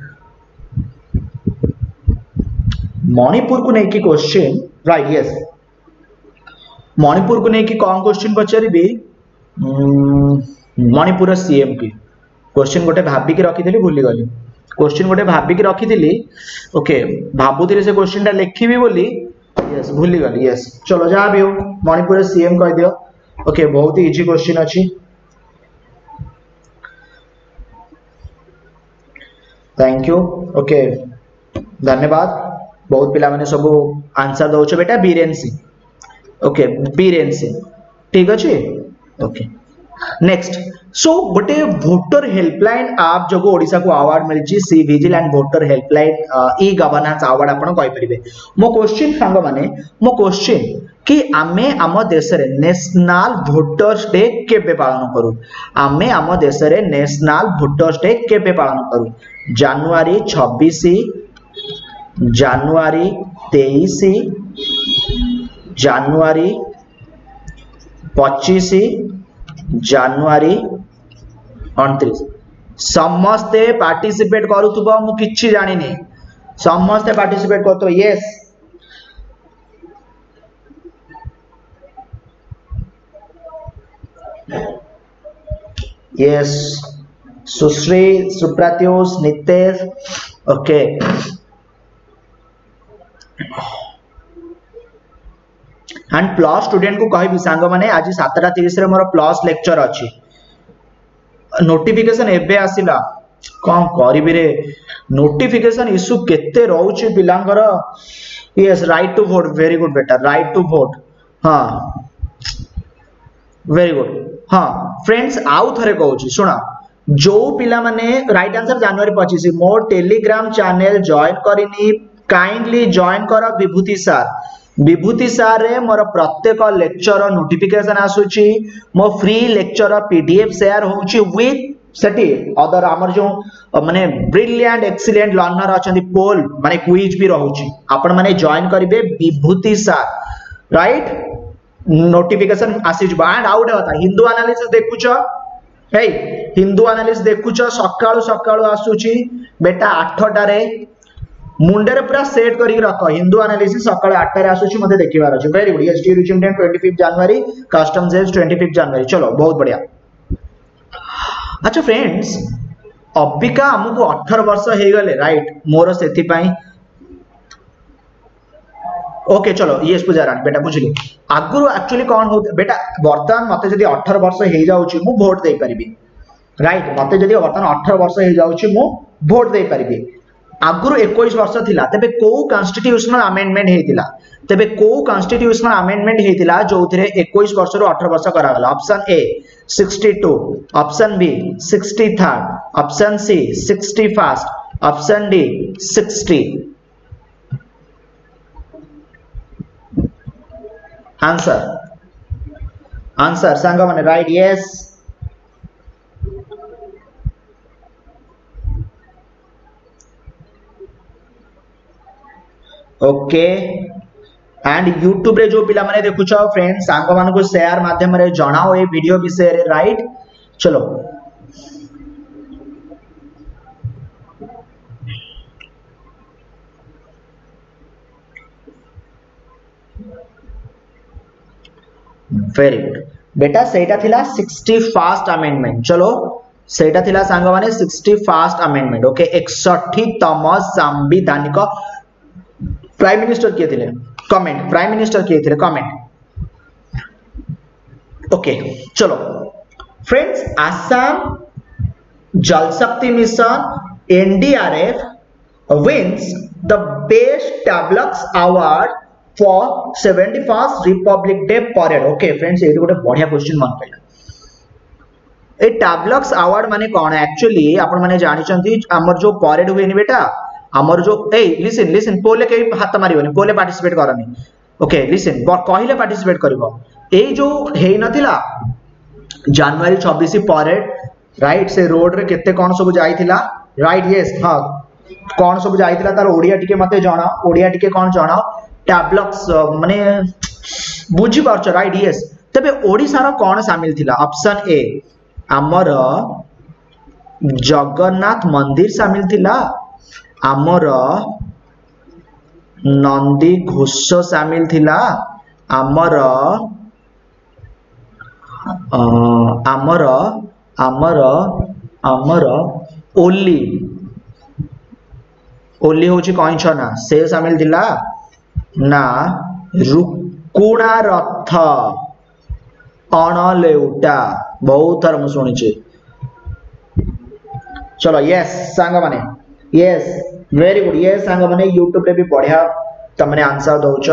मणिपुर को नहीं क्वेश्चन राइट यस मणिपुर को नहीं कौन क्वेश्चन पचारि मणिपुर सीएम की क्वेश्चन गोटे भाबिक रखी भूली गली क्वेश्चन गोटे भाबिक रखी ओके भाबुती से क्वेश्चन टा लिखी बोली यस भूली गली यस चलो जहाँ भी हो मणिपुर सीएम कह दियो ओके बहुत ही इजी क्वेश्चन अच्छी थैंक यू ओके धन्यवाद बहुत पिला माने सब आंसर दउछ बेटा बीरेन सिंह ओके बीरेन सिंह ठीक अछि ओके नेक्स्ट सो गोटे वोटर हेल्पलाइन ऐप जो ओडिसा को अवार्ड मिली छी C vigil and voter helpline e governance award आपण कहि परिबे मो क्वेश्चन सांग माने मो क्वेश्चन कि आमे आम देश रे नेशनल वोटर्स डे केबे पालन करू आमे आम देश रे नेशनल वोटर्स डे केबे पालन करू जनवरी 26 जानुआरी 23 जानुआरी 25 जानुआरी 29 समस्ते पार्टिसिपेट करूथबो मु किछि जानिनी समस्ते पार्टिसिपेट करतो yes yes Sushri Supratyush Nitesh okay and plus student को कहबी सांग माने आज 7:30 रे मोर प्लस लेक्चर अछि नोटिफिकेशन एबे आसिला कौन करिबी रे नोटिफिकेशन इशू केते रहउची पिलांगर yes right to vote very good बेटा राइट टू वोट हां वेरी गुड हां फ्रेंड्स आउ थरे कहउची सुना जो पिला माने राइट आंसर जनवरी 25 मोर टेलीग्राम चैनल जॉइन करिनी काइंडली जॉइन कर विभूति सार रे मोर प्रत्येक लेक्चर नोटिफिकेशन आसुची मो फ्री लेक्चर पीडीएफ शेयर होउची विथ सेटी अदर हमर जो माने ब्रिलियंट एक्सीलेंट लर्नर अछंती पोल माने क्विज भी रहउची आपण माने जॉइन करिवे विभूति सार राइट नोटिफिकेशन आसी जबा एंड आउट होता हिंदू एनालिसिस देखुछ हे हिंदू एनालिसिस देखुछ सकाळु सकाळु आसुची बेटा 8टा रे मुंडे रे पूरा सेट करी रख हिंदू एनालिसिस सकाळ 8टा रे आसुची मते देखिबार अछि वेरी गुड एसटी रिचम 25 जनवरी कस्टम्स एज 25 जनवरी चलो बहुत बढ़िया अच्छा फ्रेंड्स अबिका हमको 18 वर्ष हे गले राइट मोर सेति पई ओके चलो यस पूजा रानी बेटा बुझली आगुरु एक्चुअली कोन हो बेटा वर्तमान मते जदी 18 वर्ष हे जाउची मु वोट दे परिबी राइट मते जदी वर्तमान 18 वर्ष हे जाउची मु वोट दे परिबी आगुरु 21 वर्ष थिला तबे को कॉन्स्टिट्यूशनल अमेंडमेंट हेतिला तबे को कॉन्स्टिट्यूशनल अमेंडमेंट हेतिला जोथिरे 21 वर्ष रु 18 वर्ष करा गला option A 62 option B 63 option C 61 option D 60 answer सांग माने right yes okay and YouTube रे जो पिला माने देखुछ फ्रेंड्स सांग मान को शेयर माध्यम रे जणाओ ए वीडियो विषय रे राइट चलो वेरी गुड बेटा सेटा थिला 61st अमेंडमेंट चलो सेटा थिला सांग माने 61st अमेंडमेंट ओके 61तम संवैधानिक प्राइम मिनिस्टर किए थिले कमेंट प्राइम मिनिस्टर किए थिले कमेंट ओके चलो friends Assam Jal Shakti mission NDRF wins the best tableaux award for 71st Republic Day parade okay friends ये गोटे बढ़िया क्वेश्चन मन पइला ए टैबलक्स अवार्ड माने कोन एक्चुअली आपण माने जानि चंती हमर जो परेड हुएनी बेटा हमर जो ए लिसन पोले के हाथ मारिबनी पोले पार्टिसिपेट करनी ओके लिसन कहिले पार्टिसिपेट करबो ए जो हे नथिला जनवरी 26 परेड राइट से रोड रे केते कोन सब जाईथिला राइट यस हां कोन सब जाईथिला तार ओडिया टिके मते जणा ओडिया टिके कोन जणा टैबलक्स माने बुझी पारछ राइट यस तबे ओडिसा रो कोन शामिल थिला ऑप्शन ए हमर जगन्नाथ मंदिर शामिल थिला आमर नंदी घोष शामिल थिला आमर आमर आमर आमर ओली ओली होची कइछ ना से शामिल थिला ना रुकुणा रथ अणलेउटा बहुत थर मु सुनिछि चलो यस सांग माने यस वेरी गुड यस सांग माने YouTube रे भी बढ़िया तमने आंसर दउछ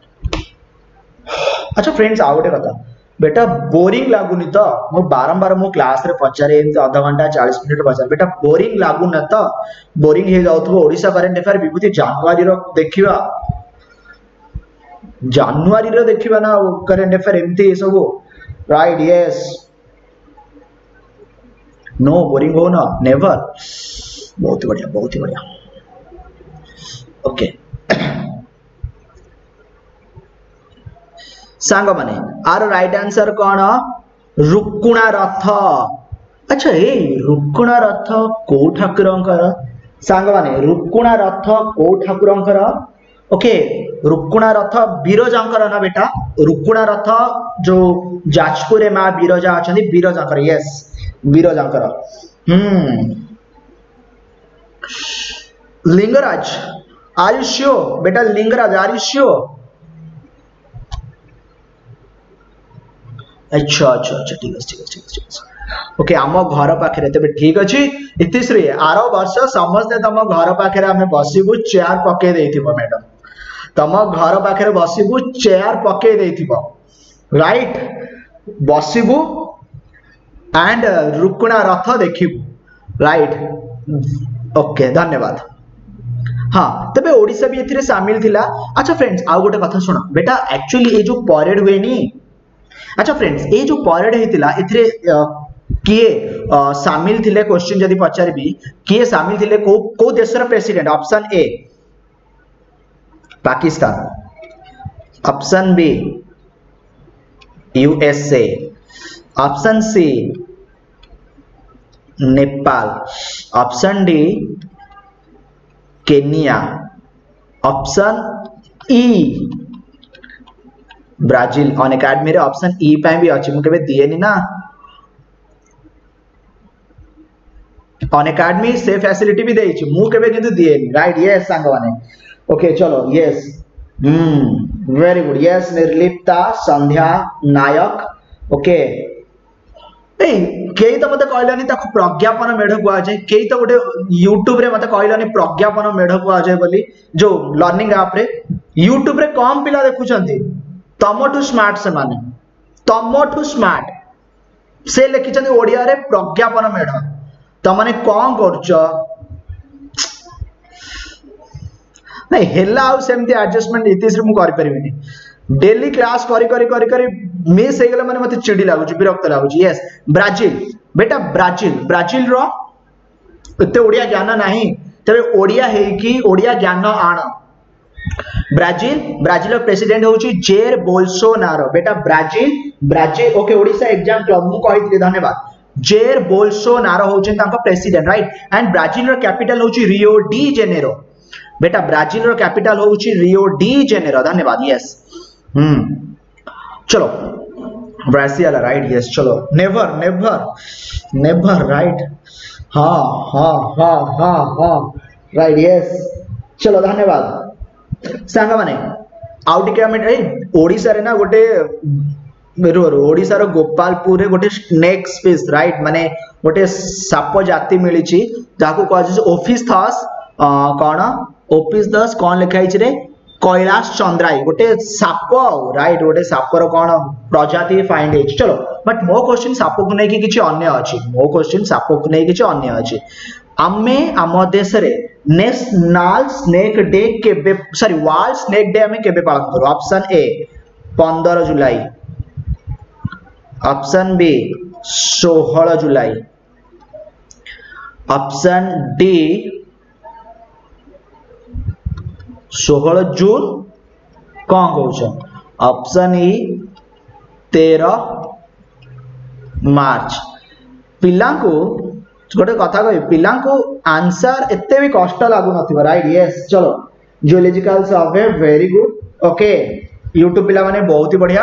अच्छा फ्रेंड्स आ गोटे कथा बेटा बोरिंग लागुनी तो मो बारंबार मो क्लास रे पचारे एम आधा घंटा 40 मिनिट पचार बेटा बोरिंग लागु न तो बोरिंग हे जाउथबो ओडिसा करंट अफेयर विभूति जनवरी रो देखिबा जनवरी रो देखिबा ना करंट अफेयर एमती सब राइट यस नो बोरिंग हो ना नेवर बहुत ही बढ़िया ओके सांग माने आर राइट आंसर कौन रुकुणा रथ अच्छा ए रुकुणा रथ को ठाकुरंकर सांग माने रुकुणा रथ को ठाकुरंकर ओके रुकुणा रथ बिरजांकर ना बेटा रुकुणा रथ जो जाजपुर मां बिरजा अच्छा बिरजांकर यस बिरजांकर लिंगराज आर यू श्योर बेटा लिंगराज आर यू श्योर अच्छा अच्छा अच्छा ठीक है ठीक है ठीक है ठीक है ओके आम घर पाखे तेज ठीक अच्छे इतिश्री आर वर्ष समस्ते तुम घर पाखे आम बसबू चेयर पकई देथिबो मैडम तुम घर पाखे बसबू चेयर पकई देथिबो राइट बसबू एंड रुकुणा रथ देखिबू राइट ओके धन्यवाद हाँ तबे ओडिशा भी एथिरे शामिल थिला अच्छा फ्रेंड्स आउ गोटे कथा सुनो बेटा एक्चुअली ये जो परेड हुए नी अच्छा फ्रेंड्स ये जो परेड हेतिला एथिरे किए शामिल थिले क्वेश्चन जदि पचारबी किए शामिल थिले को देशर president option A Pakistan option B USA option C Nepal option D Kenya option E Brazil on academy रे ऑप्शन ई पे भी अछि मु केबे दिएनी ना ऑन एकेडमी से फैसिलिटी भी देछि मु केबे किंतु दिएनी राइट यस सांग माने ओके चलो yes very good yes Nirlipta Sandhya Nayak okay ए केई तो मते कहलानी ताको प्रज्ञापन मेढ को आजे केई तो गोटे YouTube रे मते कहलानी प्रज्ञापन मेढ को आजे बोली जो लर्निंग ऐप रे YouTube रे कम पिला देखुचंती तमठू स्मार्ट से माने तमठू स्मार्ट से लिखिछन ओडिया रे प्रज्ञापन मेढ तमने कोन करछ नहीं हेला आ सेमती एडजस्टमेंट इतिस रे मु करि परिबिनी डेली क्लास करी मिस हे गेले माने मते चिड़ी लागुची विरक्त लागुची यस ब्राजील बेटा ब्राजील रो एते ओडिया ज्ञान नाही तबे ओडिया हे कि ओडिया ज्ञान आण ब्राजील प्रेसिडेंट होची जेर बोल्सोनारो बेटा Brazil okay Odisha exam club मु कहितली धन्यवाद जेर बोल्सोनारो होची तांका प्रेसिडेंट राइट एंड ब्राजील रो कैपिटल होची रियो डी जेनेरो बेटा ब्राजील रो कैपिटल होची रियो डी जेनेरो धन्यवाद यस चलो ब्राजील राइट यस चलो नेवर राइट हाँ राइट यस चलो धन्यवाद सांग माने आउ टिके हमें ओडिसा रे ना गोटे ओडिसा रो गोपालपुर रे गोटे स्नेक स्पीस राइट माने गोटे साप जाति मिली छि जाको कहै छै ओफिस्थस कोन ओफिस्थस कोन लिखाइ छि रे कैलाश चंद्राई गोटे साप राइट गोटे सापर कोन प्रजाति फाइंड है चलो बट मो क्वेश्चन साप को नै कि किछि अन्य अछि मो क्वेश्चन साप को नै किछि अन्य अछि आमे आम देश रे नेशनल स्नेक डे केबे सॉरी वर्ल्ड स्नेक डे हमें केबे पालन करू ऑप्शन ए 15 जुलाई ऑप्शन बी 16 जुलाई ऑप्शन डी 16 जून कौन कहूँ ऑप्शन ई 13 मार्च पिला को गोटे कथा कह पिला को आंसर एते भी कष्ट लागू नथिबो राइट यस चलो geological survey very good okay YouTube पिला माने बहुत ही बढ़िया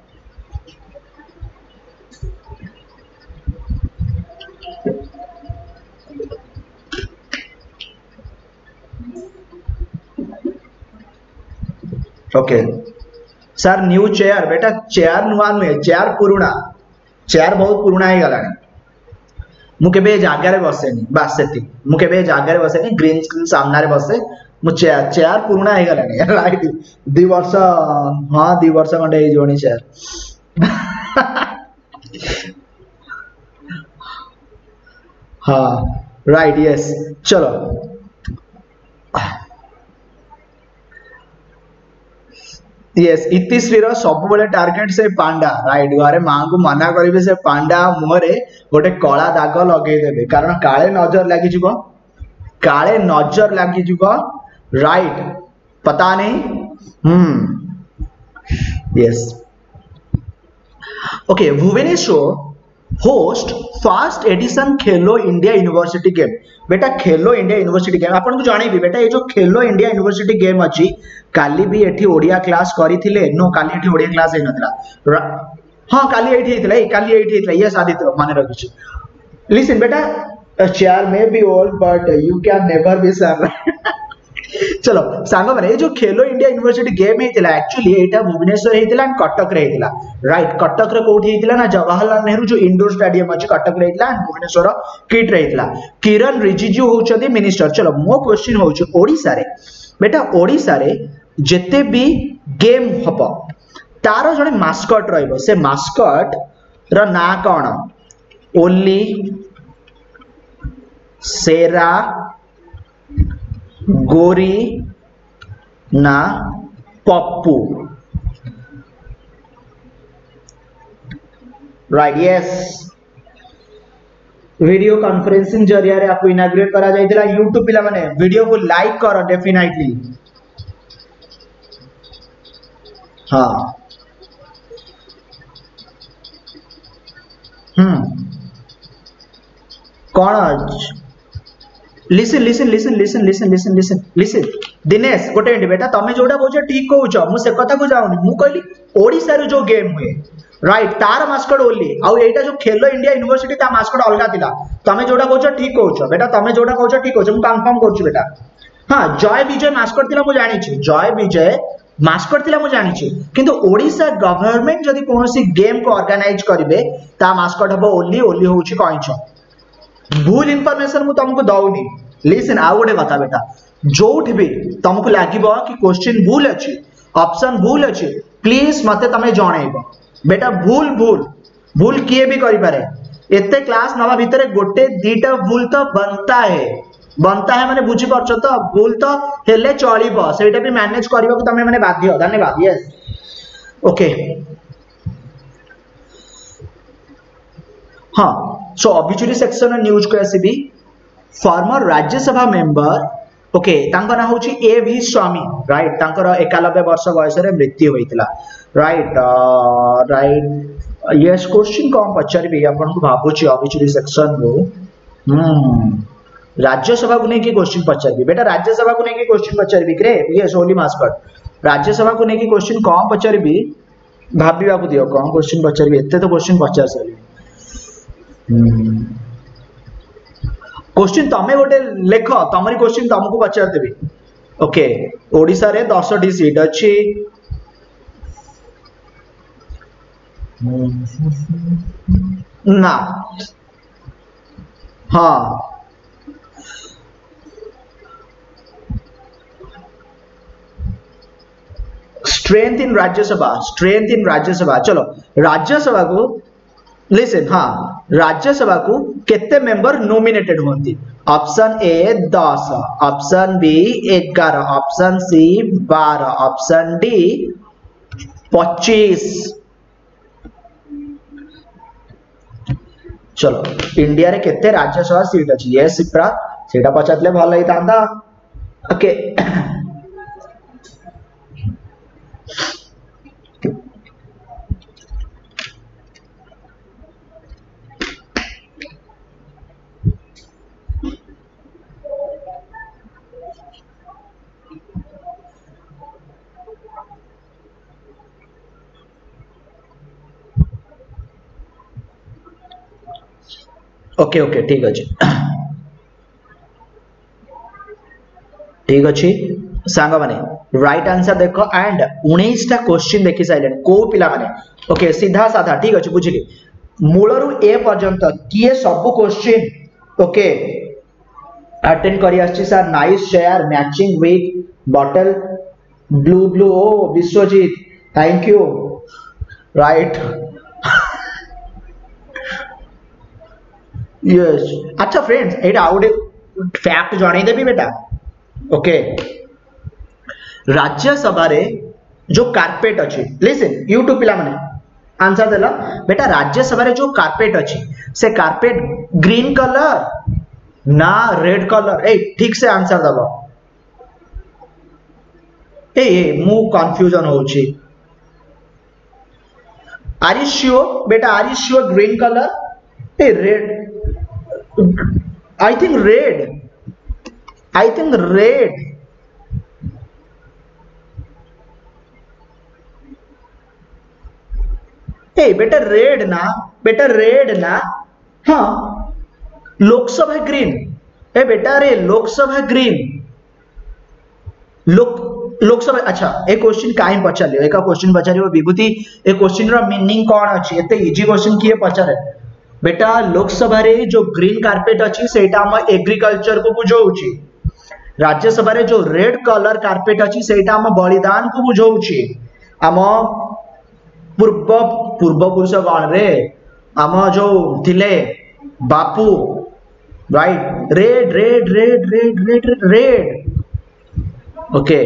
ओके सर न्यू चेयर बेटा चेयर नुआ नुहे चेयर पुराना चेयर बहुत पुराना ही गलानी मु केबे जागा रे बसेनी बस सेति मु केबे जागा रे बसेनी ग्रीन स्क्रीन सामने रे बसे मु चेयर पुराना हे गलानी राइट 2 वर्ष हां 2 वर्ष खंडे हे जोनी चेयर हां राइट यस चलो यस इतिश्री रो सब बेले टार्गेट से पांडा राइट घरे मां को मना करिवे से पांडा मुहरे गोटे कला दाग लगे देबे कारण काळे नजर लागी जिवो राइट पता नहीं yes okay Bhubaneswar host first edition Khelo India university game. बेटा खेलो इंडिया यूनिवर्सिटी गेम आपन को जानेबी बेटा ये जो खेलो इंडिया यूनिवर्सिटी गेम अच्छी काली भी एठी ओडिया क्लास करिथिले नो काली एठी ओडिया क्लास हे नथला हां काली एठी हेतला ये आदित्य माने रखिछ लिसन बेटा chair may be old but you can never be sir चलो सांग माने जो खेलो इंडिया यूनिवर्सिटी गेम हेतिला एक्चुअली एटा भुवनेश्वर हेतिला एंड कटक रे हेतिला राइट कटक रे कोठी हेतिला ना जवाहरलाल नेहरू जो इंडोर स्टेडियम अछि कटक रे हेतिला एंड भुवनेश्वर किट रे हेतिला किरण रिजिजू होचदी मिनिस्टर। चलो मो क्वेश्चन होउछ ओडिसा रे बेटा ओडिसा रे जेते भी गेम हबो तारो जने मास्कट रहइबो से मास्कट रो ना कोन ओली सेरा गोरी ना Pappu right yes video conferencing जरिया रे आपको इनाग्रेट करा जाइतिला यूट्यूब पिला माने वीडियो को लाइक करो डेफिनेटली हाँ कौन listen listen listen listen listen listen listen listen Dinesh गोटे मिनट बेटा तमे जोटा कहछ ठीक कहूछ मु से कथा को जाउनी मु कहली ओडिसा रे जो गेम हुए राइट तार मास्कट ओली आउ एटा जो खेलो इंडिया यूनिवर्सिटी ता मास्कट अलगा थिला तमे जोटा कहछ ठीक कहूछ बेटा तमे जोटा कहछ ठीक कहूछ मु कंफर्म करछु बेटा हां जय विजय मास्कट थिला मु जानि छी जय विजय मास्कट थिला मु जानि छी किंतु ओडिसा गवर्नमेंट जदी कोनोसी गेम को ऑर्गेनाइज करिवे ता मास्कट हबो ओली ओली होउची कइछ भूल इनफॉरमेशन मु तुमको दउनी लिसन आ गोटे कथा बेटा जोठ भी तुमको लागिबो कि क्वेश्चन भूल अछि ऑप्शन भूल अछि प्लीज मते तमे जणाइबो बेटा भूल भूल भूल किए भी करि पारे एते क्लास नवा भितरे गोटे दीटा भूल तो बनता है माने बुझी परछ तो भूल तो हेले चलिबो सेटा भी मैनेज करबो तमे माने बाध्य धन्यवाद यस ओके हाँ सो ऑब्विचुअली सेक्शन न्यूज को आसीबी फॉर्मर राज्यसभा मेंबर ओके तांका ना होची ए भी स्वामी राइट तांकर 91 वर्ष बयस रे मृत्यु होइतिला राइट राइट यस क्वेश्चन कम पचारबी आपन को भाबुची ऑब्विचुअली सेक्शन रो राज्यसभा को नै की क्वेश्चन पचारबी बेटा राज्यसभा को नै की क्वेश्चन पचारबी करे यस ओली मास्कट राज्यसभा को नै की क्वेश्चन कम पचारबी भाबिबा को दियो कम क्वेश्चन पचारबी एते तो क्वेश्चन पचार सली क्वेश्चन तमे गोटे लेख तमरी क्वेश्चन तुमको पचार देबी ओके ओडिसा रे 10 टी सीट अछि ना हाँ स्ट्रेंथ इन राज्यसभा चलो राज्यसभा को लिसन हाँ राज्यसभा को केते मेंबर नॉमिनेटेड होंती option A 10 option B 11 option C 12 option D 25 चलो इंडिया रे केते राज्यसभा सीट अछि ये सिप्रा सेटा पचातले भल होई तांदा ओके ओके ओके ठीक अच्छी सांग माने राइट आंसर देखो एंड 19 टा क्वेश्चन देखि साइलेंट को पिला माने ओके सीधा साधा ठीक अच्छे बुझिली मूलरू ए पर्यंत किए सब क्वेश्चन ओके अटेंड करी आछि sir nice share matching with bottle blue blue ओ Biswajit thank you right yes अच्छा फ्रेंड्स एटा आउट फैक्ट जणाई देबी बेटा ओके राज्यसभा रे जो कारपेट अच्छी लिसन यूट्यूब पिला माने आंसर देला बेटा राज्यसभा रे जो कारपेट अच्छी से कारपेट ग्रीन कलर ना रेड कलर ए ठीक से आंसर दबो ए मु कंफ्यूजन होउची आर यू श्योर बेटा, are you sure green colour? ए red, I think red, I think red. ए बेटा रेड ना, बेटा रेड ना। हाँ लोकसभा ग्रीन। ए बेटा रे लोकसभा ग्रीन, लोकसभा। अच्छा ए क्वेश्चन काई पचारियो, एका क्वेश्चन पचारियो विभूति ए क्वेश्चन रो मीनिंग कोन अछि? एते इजी क्वेश्चन किए पचारे बेटा? लोकसभा रे जो ग्रीन कार्पेट अछि सेटा हम एग्रीकल्चर को बुझौछि, राज्यसभा रे जो रेड कलर कार्पेट अछि सेटा हम बलिदान को बुझौछि। हम पूर्व पुरुष कौन रे? आम जो थिले Bapu, right? Red red red red red red. Okay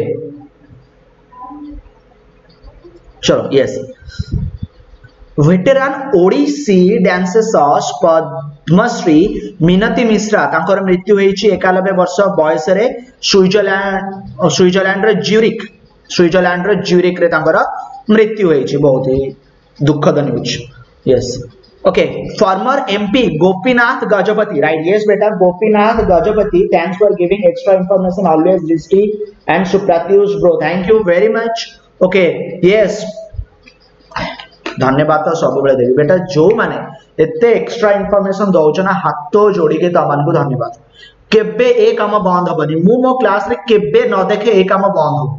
चलो yes. Veteran Odissi dancers Padma Shri Minati Mishra तांकर मृत्यु होईछि 91 वर्ष बयस रे स्विट्जरलैंड रे ज्यूरिक रे तांकर मृत्यु होईछि। बहुत ही दुखद news. Yes okay. Former MP Gopinath Gajapati, right? Yes बेटा Gopinath Gajapati, thanks for giving extra information, always Drishti and Supratyush bro, thank you very much. Okay yes धन्यवाद तो सब बेले देबी बेटा, जो माने एते एक्स्ट्रा इंफॉर्मेशन दउछ ना हाथ जोड़ी के तमान को धन्यवाद। केबे ए काम बंद होबनी, मु मो क्लास रे केबे न देखे ए काम बंद हो,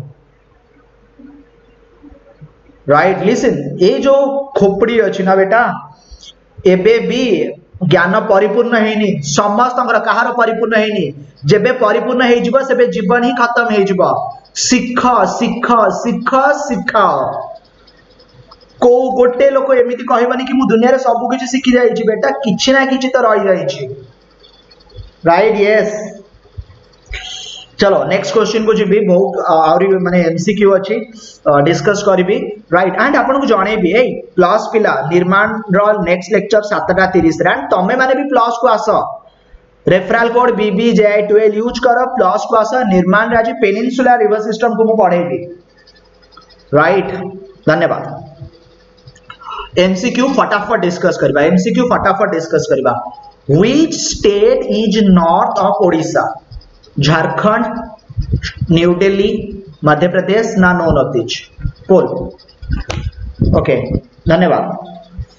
राइट? लिसन ए जो खोपड़ी अछि ना बेटा, एबे भी ज्ञान परिपूर्ण हेनी, समस्त कहार परिपूर्ण हेनी। जेबे परिपूर्ण हे जिवो सेबे जीवन ही खत्म हे जिवो। सिख सिख सिख सिख। को गोटे लोक एमिति कहबनी कि मु दुनिया रे सब किछि सिखि जाई छि बेटा, किछि ना किछि तो रहि जाई छि, राइट? यस चलो नेक्स्ट क्वेश्चन को जीबी। बहुत आउरी माने एमसीक्यू अछि डिस्कस करबी, राइट? एंड आपन को जणेबी ए प्लस पिला निर्माण रो नेक्स्ट लेक्चर 7:30 रे, एंड तमे माने भी प्लस को आसो, रेफरल कोड BBJI12 यूज करो, प्लस को आसो। निर्माण राजी पेनिनसुला रिवर सिस्टम को मु पढेबी, राइट? धन्यवाद। एमसीक्यू फटाफट डिस्कस करबा, एमसीक्यू फटाफट डिस्कस करबा। Which state is north of Odisha? Jharkhand, New Delhi, Madhya Pradesh ना known of this? Poll. Okay धन्यवाद।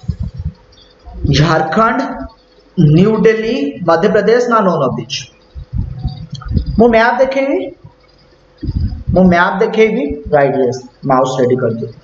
झारखंड, न्यू दिल्ली, मध्य प्रदेश ना नोन ऑफ दिस? मु मैप देखेबी, मु मैप देखेबी, राइट? यस माउस रेडी कर दो।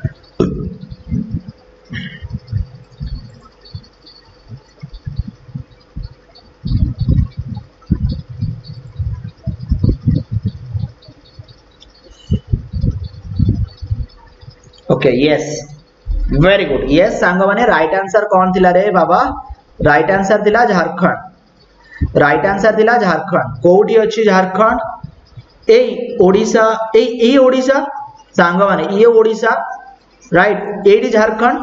Okay yes very good. Yes सांग माने राइट आंसर कौन थिला रे बाबा? राइट आंसर थिला झारखंड, राइट आंसर थिला झारखंड। कोठी अछि झारखंड? ए ओडिशा, ए ओडिशा सांग माने ये ओडिशा, राइट? एडी झारखंड।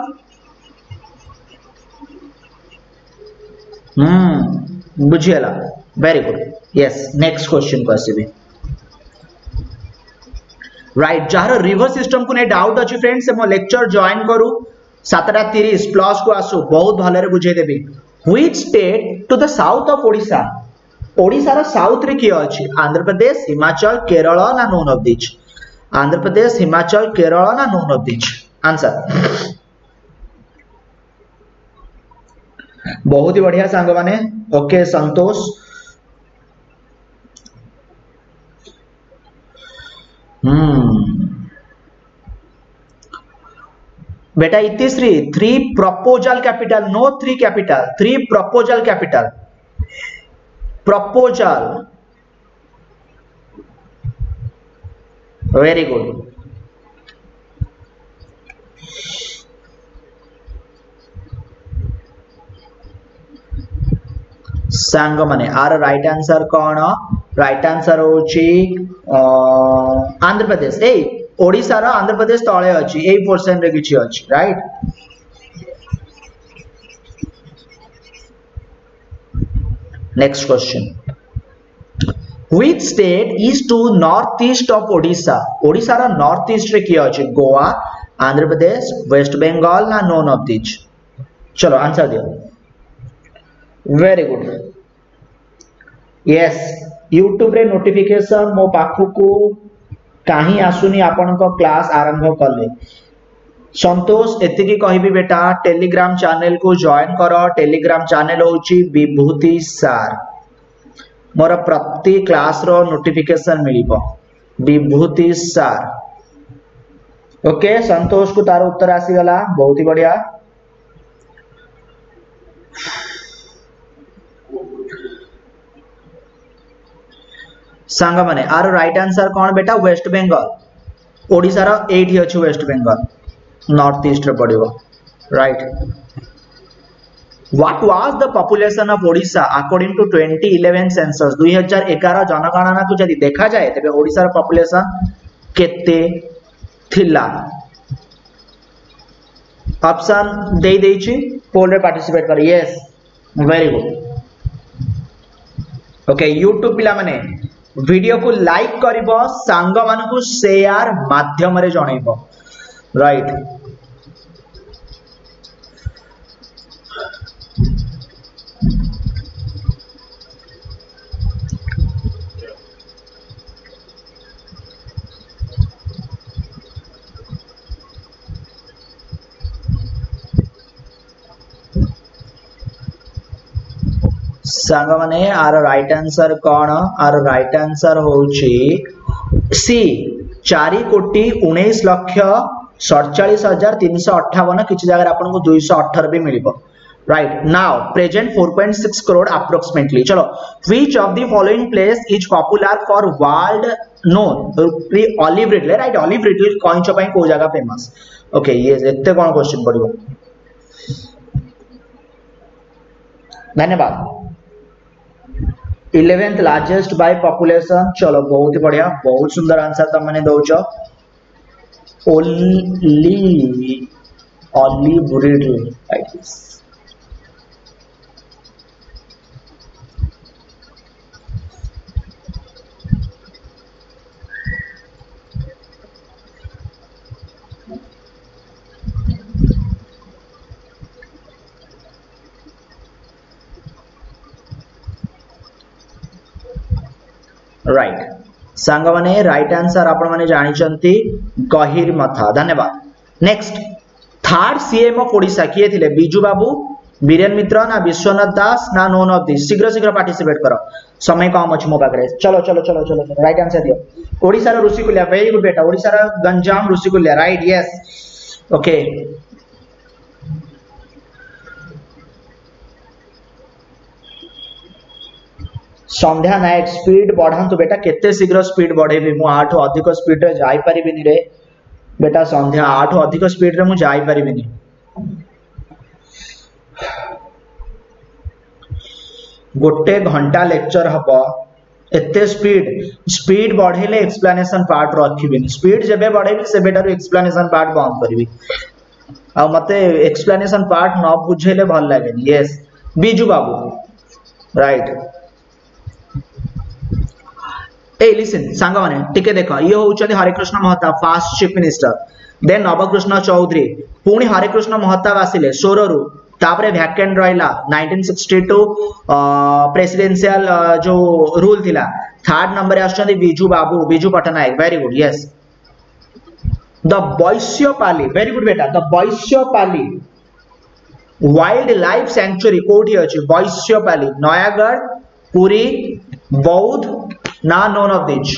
बुझियला, very good. Yes next question को आसीबे, राइट? जार रिवर सिस्टम को ने डाउट अछि फ्रेंड्स, मो लेक्चर जॉइन करू 7:30 प्लस को आसु, बहुत भले रे बुझे देबी। Which state to the south of Odisha? Odisha रो साउथ रे की अछि? आंध्र प्रदेश, हिमाचल, केरल ना known of this? Andhra Pradesh, Himachal, Kerala ना नोन ऑफ दिस? आंसर। बहुत ही बढ़िया सांग माने। ओके संतोष, बेटा Itishree 3 proposal capital, no 3 capital, 3 proposal capital, proposal, very good. सांग माने आर राइट आंसर कौन? राइट आंसर होची आंध्र प्रदेश। ए ओडिशा रो आंध्र प्रदेश तळे अछि, ए पोर्शन रे किछि अछि, right? Next question. Which state is to north east of Odisha? Odisha रो नॉर्थ ईस्ट रे की अछि? गोवा, आंध्र प्रदेश, वेस्ट बंगाल ना नोन ऑफ दिस? चलो आंसर दियो। Very good. यस, यूट्यूब रे नोटिफिकेशन मो पाखु को कहीं आसुनी आपण को क्लास आरंभ कले। संतोष एतिकी कहबी बेटा टेलीग्राम चैनल को जॉइन करो। टेलीग्राम चैनल होची विभूति सार। मोर प्रति क्लास रो नोटिफिकेशन मिलिबो विभूति सार। ओके, संतोष को तार उत्तर आसी गला, बहुत ही बढ़िया। सांग माने आर राइट आंसर कौन बेटा? वेस्ट बंगाल। ओडिसा रो 8 ही अछि वेस्ट बंगाल, नॉर्थ ईस्ट रे पड़िबो। Right. What was the population of Odisha according to 2011 census? 2011 जनगणना को जदि देखा जाए तबे ओडिसा रो पॉपुलेशन केते थिला? ऑप्शन दे देछि, पोल रे पार्टिसिपेट कर। Yes, very good. Okay, YouTube पिला माने वीडियो को लाइक करिबो, सांग मान को शेयर माध्यम रे जणैबो। राइट। सांग माने आर राइट आंसर कौन? आर राइट आंसर होची सी 4,19,47,358। किसी जगह आपन को 218 भी मिलिबो। Right. Now present 4.6 crore approximately. चलो, which of the following place is popular for world known olive ridley? Right, olive ridley कौन पई को जगह फेमस? ओके, ये एते कोन क्वेश्चन पड़िबो। धन्यवाद। 11th largest by population. चलो, बहुत ही बढ़िया, बहुत सुंदर आंसर तुम मैंने दौच। Olive ridley, right. राइट। सांग माने राइट आंसर आपण माने जानि चंती गहिर मथा। धन्यवाद। Next, third CM of Odisha किए थिले? बिजू बाबू, बीरेन मित्र ना विश्वनाथ दास ना नोन ऑफ दिस? शीघ्र शीघ्र पार्टिसिपेट करो, समय कम अछि मो पाखरे। चलो चलो चलो चलो, राइट आंसर दियो। ओडिशा रो ऋषिकुल्या। वेरी गुड बेटा, ओडिशा रो Ganjam Rushikulya. Right, yes. Okay, Sandhya Nayak speed बढ़ातु बेटा। केते शीघ्र स्पीड बढ़ेबी? मु 8 अधिक स्पीड रे जाई परिबिनी रे बेटा। संध्या 8 अधिक स्पीड रे मु जाई परिबिनी। गोटे घंटा लेक्चर हबो, एते स्पीड बढ़ेले एक्सप्लेनेशन पार्ट रखिबिनी। स्पीड जेबे बढ़ेबी से बेटा एक्सप्लेनेशन पार्ट बंद करबी। आ मते एक्सप्लेनेशन पार्ट न बुझेले भल लागेनी। यस, बिजू बाबू। राइट। ए लिसन सांग माने टिके देखो, ये होउचंदी Harekrushna Mahtab first chief minister, then Nabakrushna Choudhury, पुणी हरिकृष्ण महताब आसिले 16 रु, तापरे वैकेंट रहिला 1962 प्रेसिडेंशियल जो रूल थिला। थर्ड नंबर आछंदी बिजू बाबू, Biju Patnaik. Very good. Yes, the Baisipali. Very good बेटा, the Baisipali wildlife sanctuary कोठी अछि? बैश्यपाली, नयागढ़, पुरी, बौद्ध ना known of this?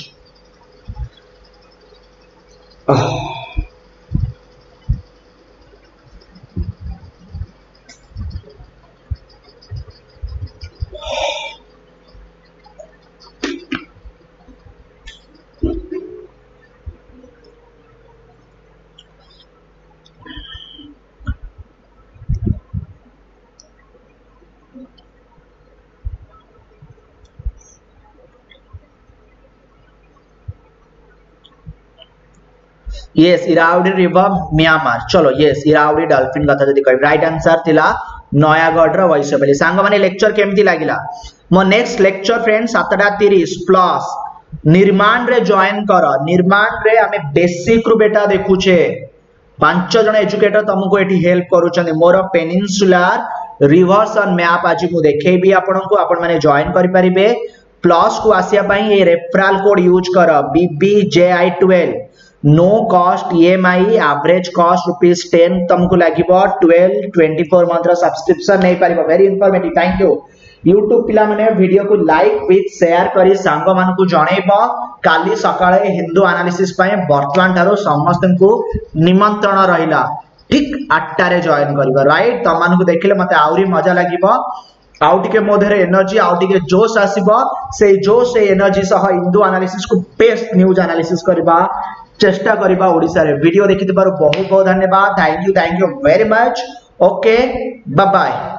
Yes, Irrawaddy river Myanmar. चलो, यस, इरावडी डॉल्फिन कथा जदी कहि। राइट आंसर थिला नयागढ़ रो वैश्यपाली। सांग माने लेक्चर केमती लागिला? मो नेक्स्ट लेक्चर फ्रेंड 7:30 प्लस निर्माण रे जॉइन कर। निर्माण रे हमें बेसिक रु बेटा देखुछे। पांच जन एजुकेटर तुमको एटी हेल्प करूछन मोर पेनिनसुलर रिवर्स ऑन मैप आज मु देखैबी आपनको आपण माने जॉइन करि परिबे प्लस को आसिया पई ए रेफरल कोड यूज कर BBJI12 no cost EMI average cost ₹10 तुमको लागिबो 12-24 मंथ सब्सक्रिप्शन नहीं पारिबो very informative thank you YouTube पिला माने वीडियो को लाइक विथ शेयर करी सांग मान को जणैबो काली सकाळे हिंदू एनालिसिस पय वर्तमान थारो समस्त को निमंत्रण रहिला ठीक 8टा रे जॉइन करबो राइट त मान को देखिले मते आउरी मजा लागिबो आउ टिके मोधरे एनर्जी आउ टिके जोश आसीबो से जोश से एनर्जी सह हिंदू एनालिसिस को बेस्ट न्यूज एनालिसिस करबा चेष्टा करबा ओडिसा रे वीडियो देखिथिबार बहुत बहुत धन्यवाद thank you very much okay bye bye.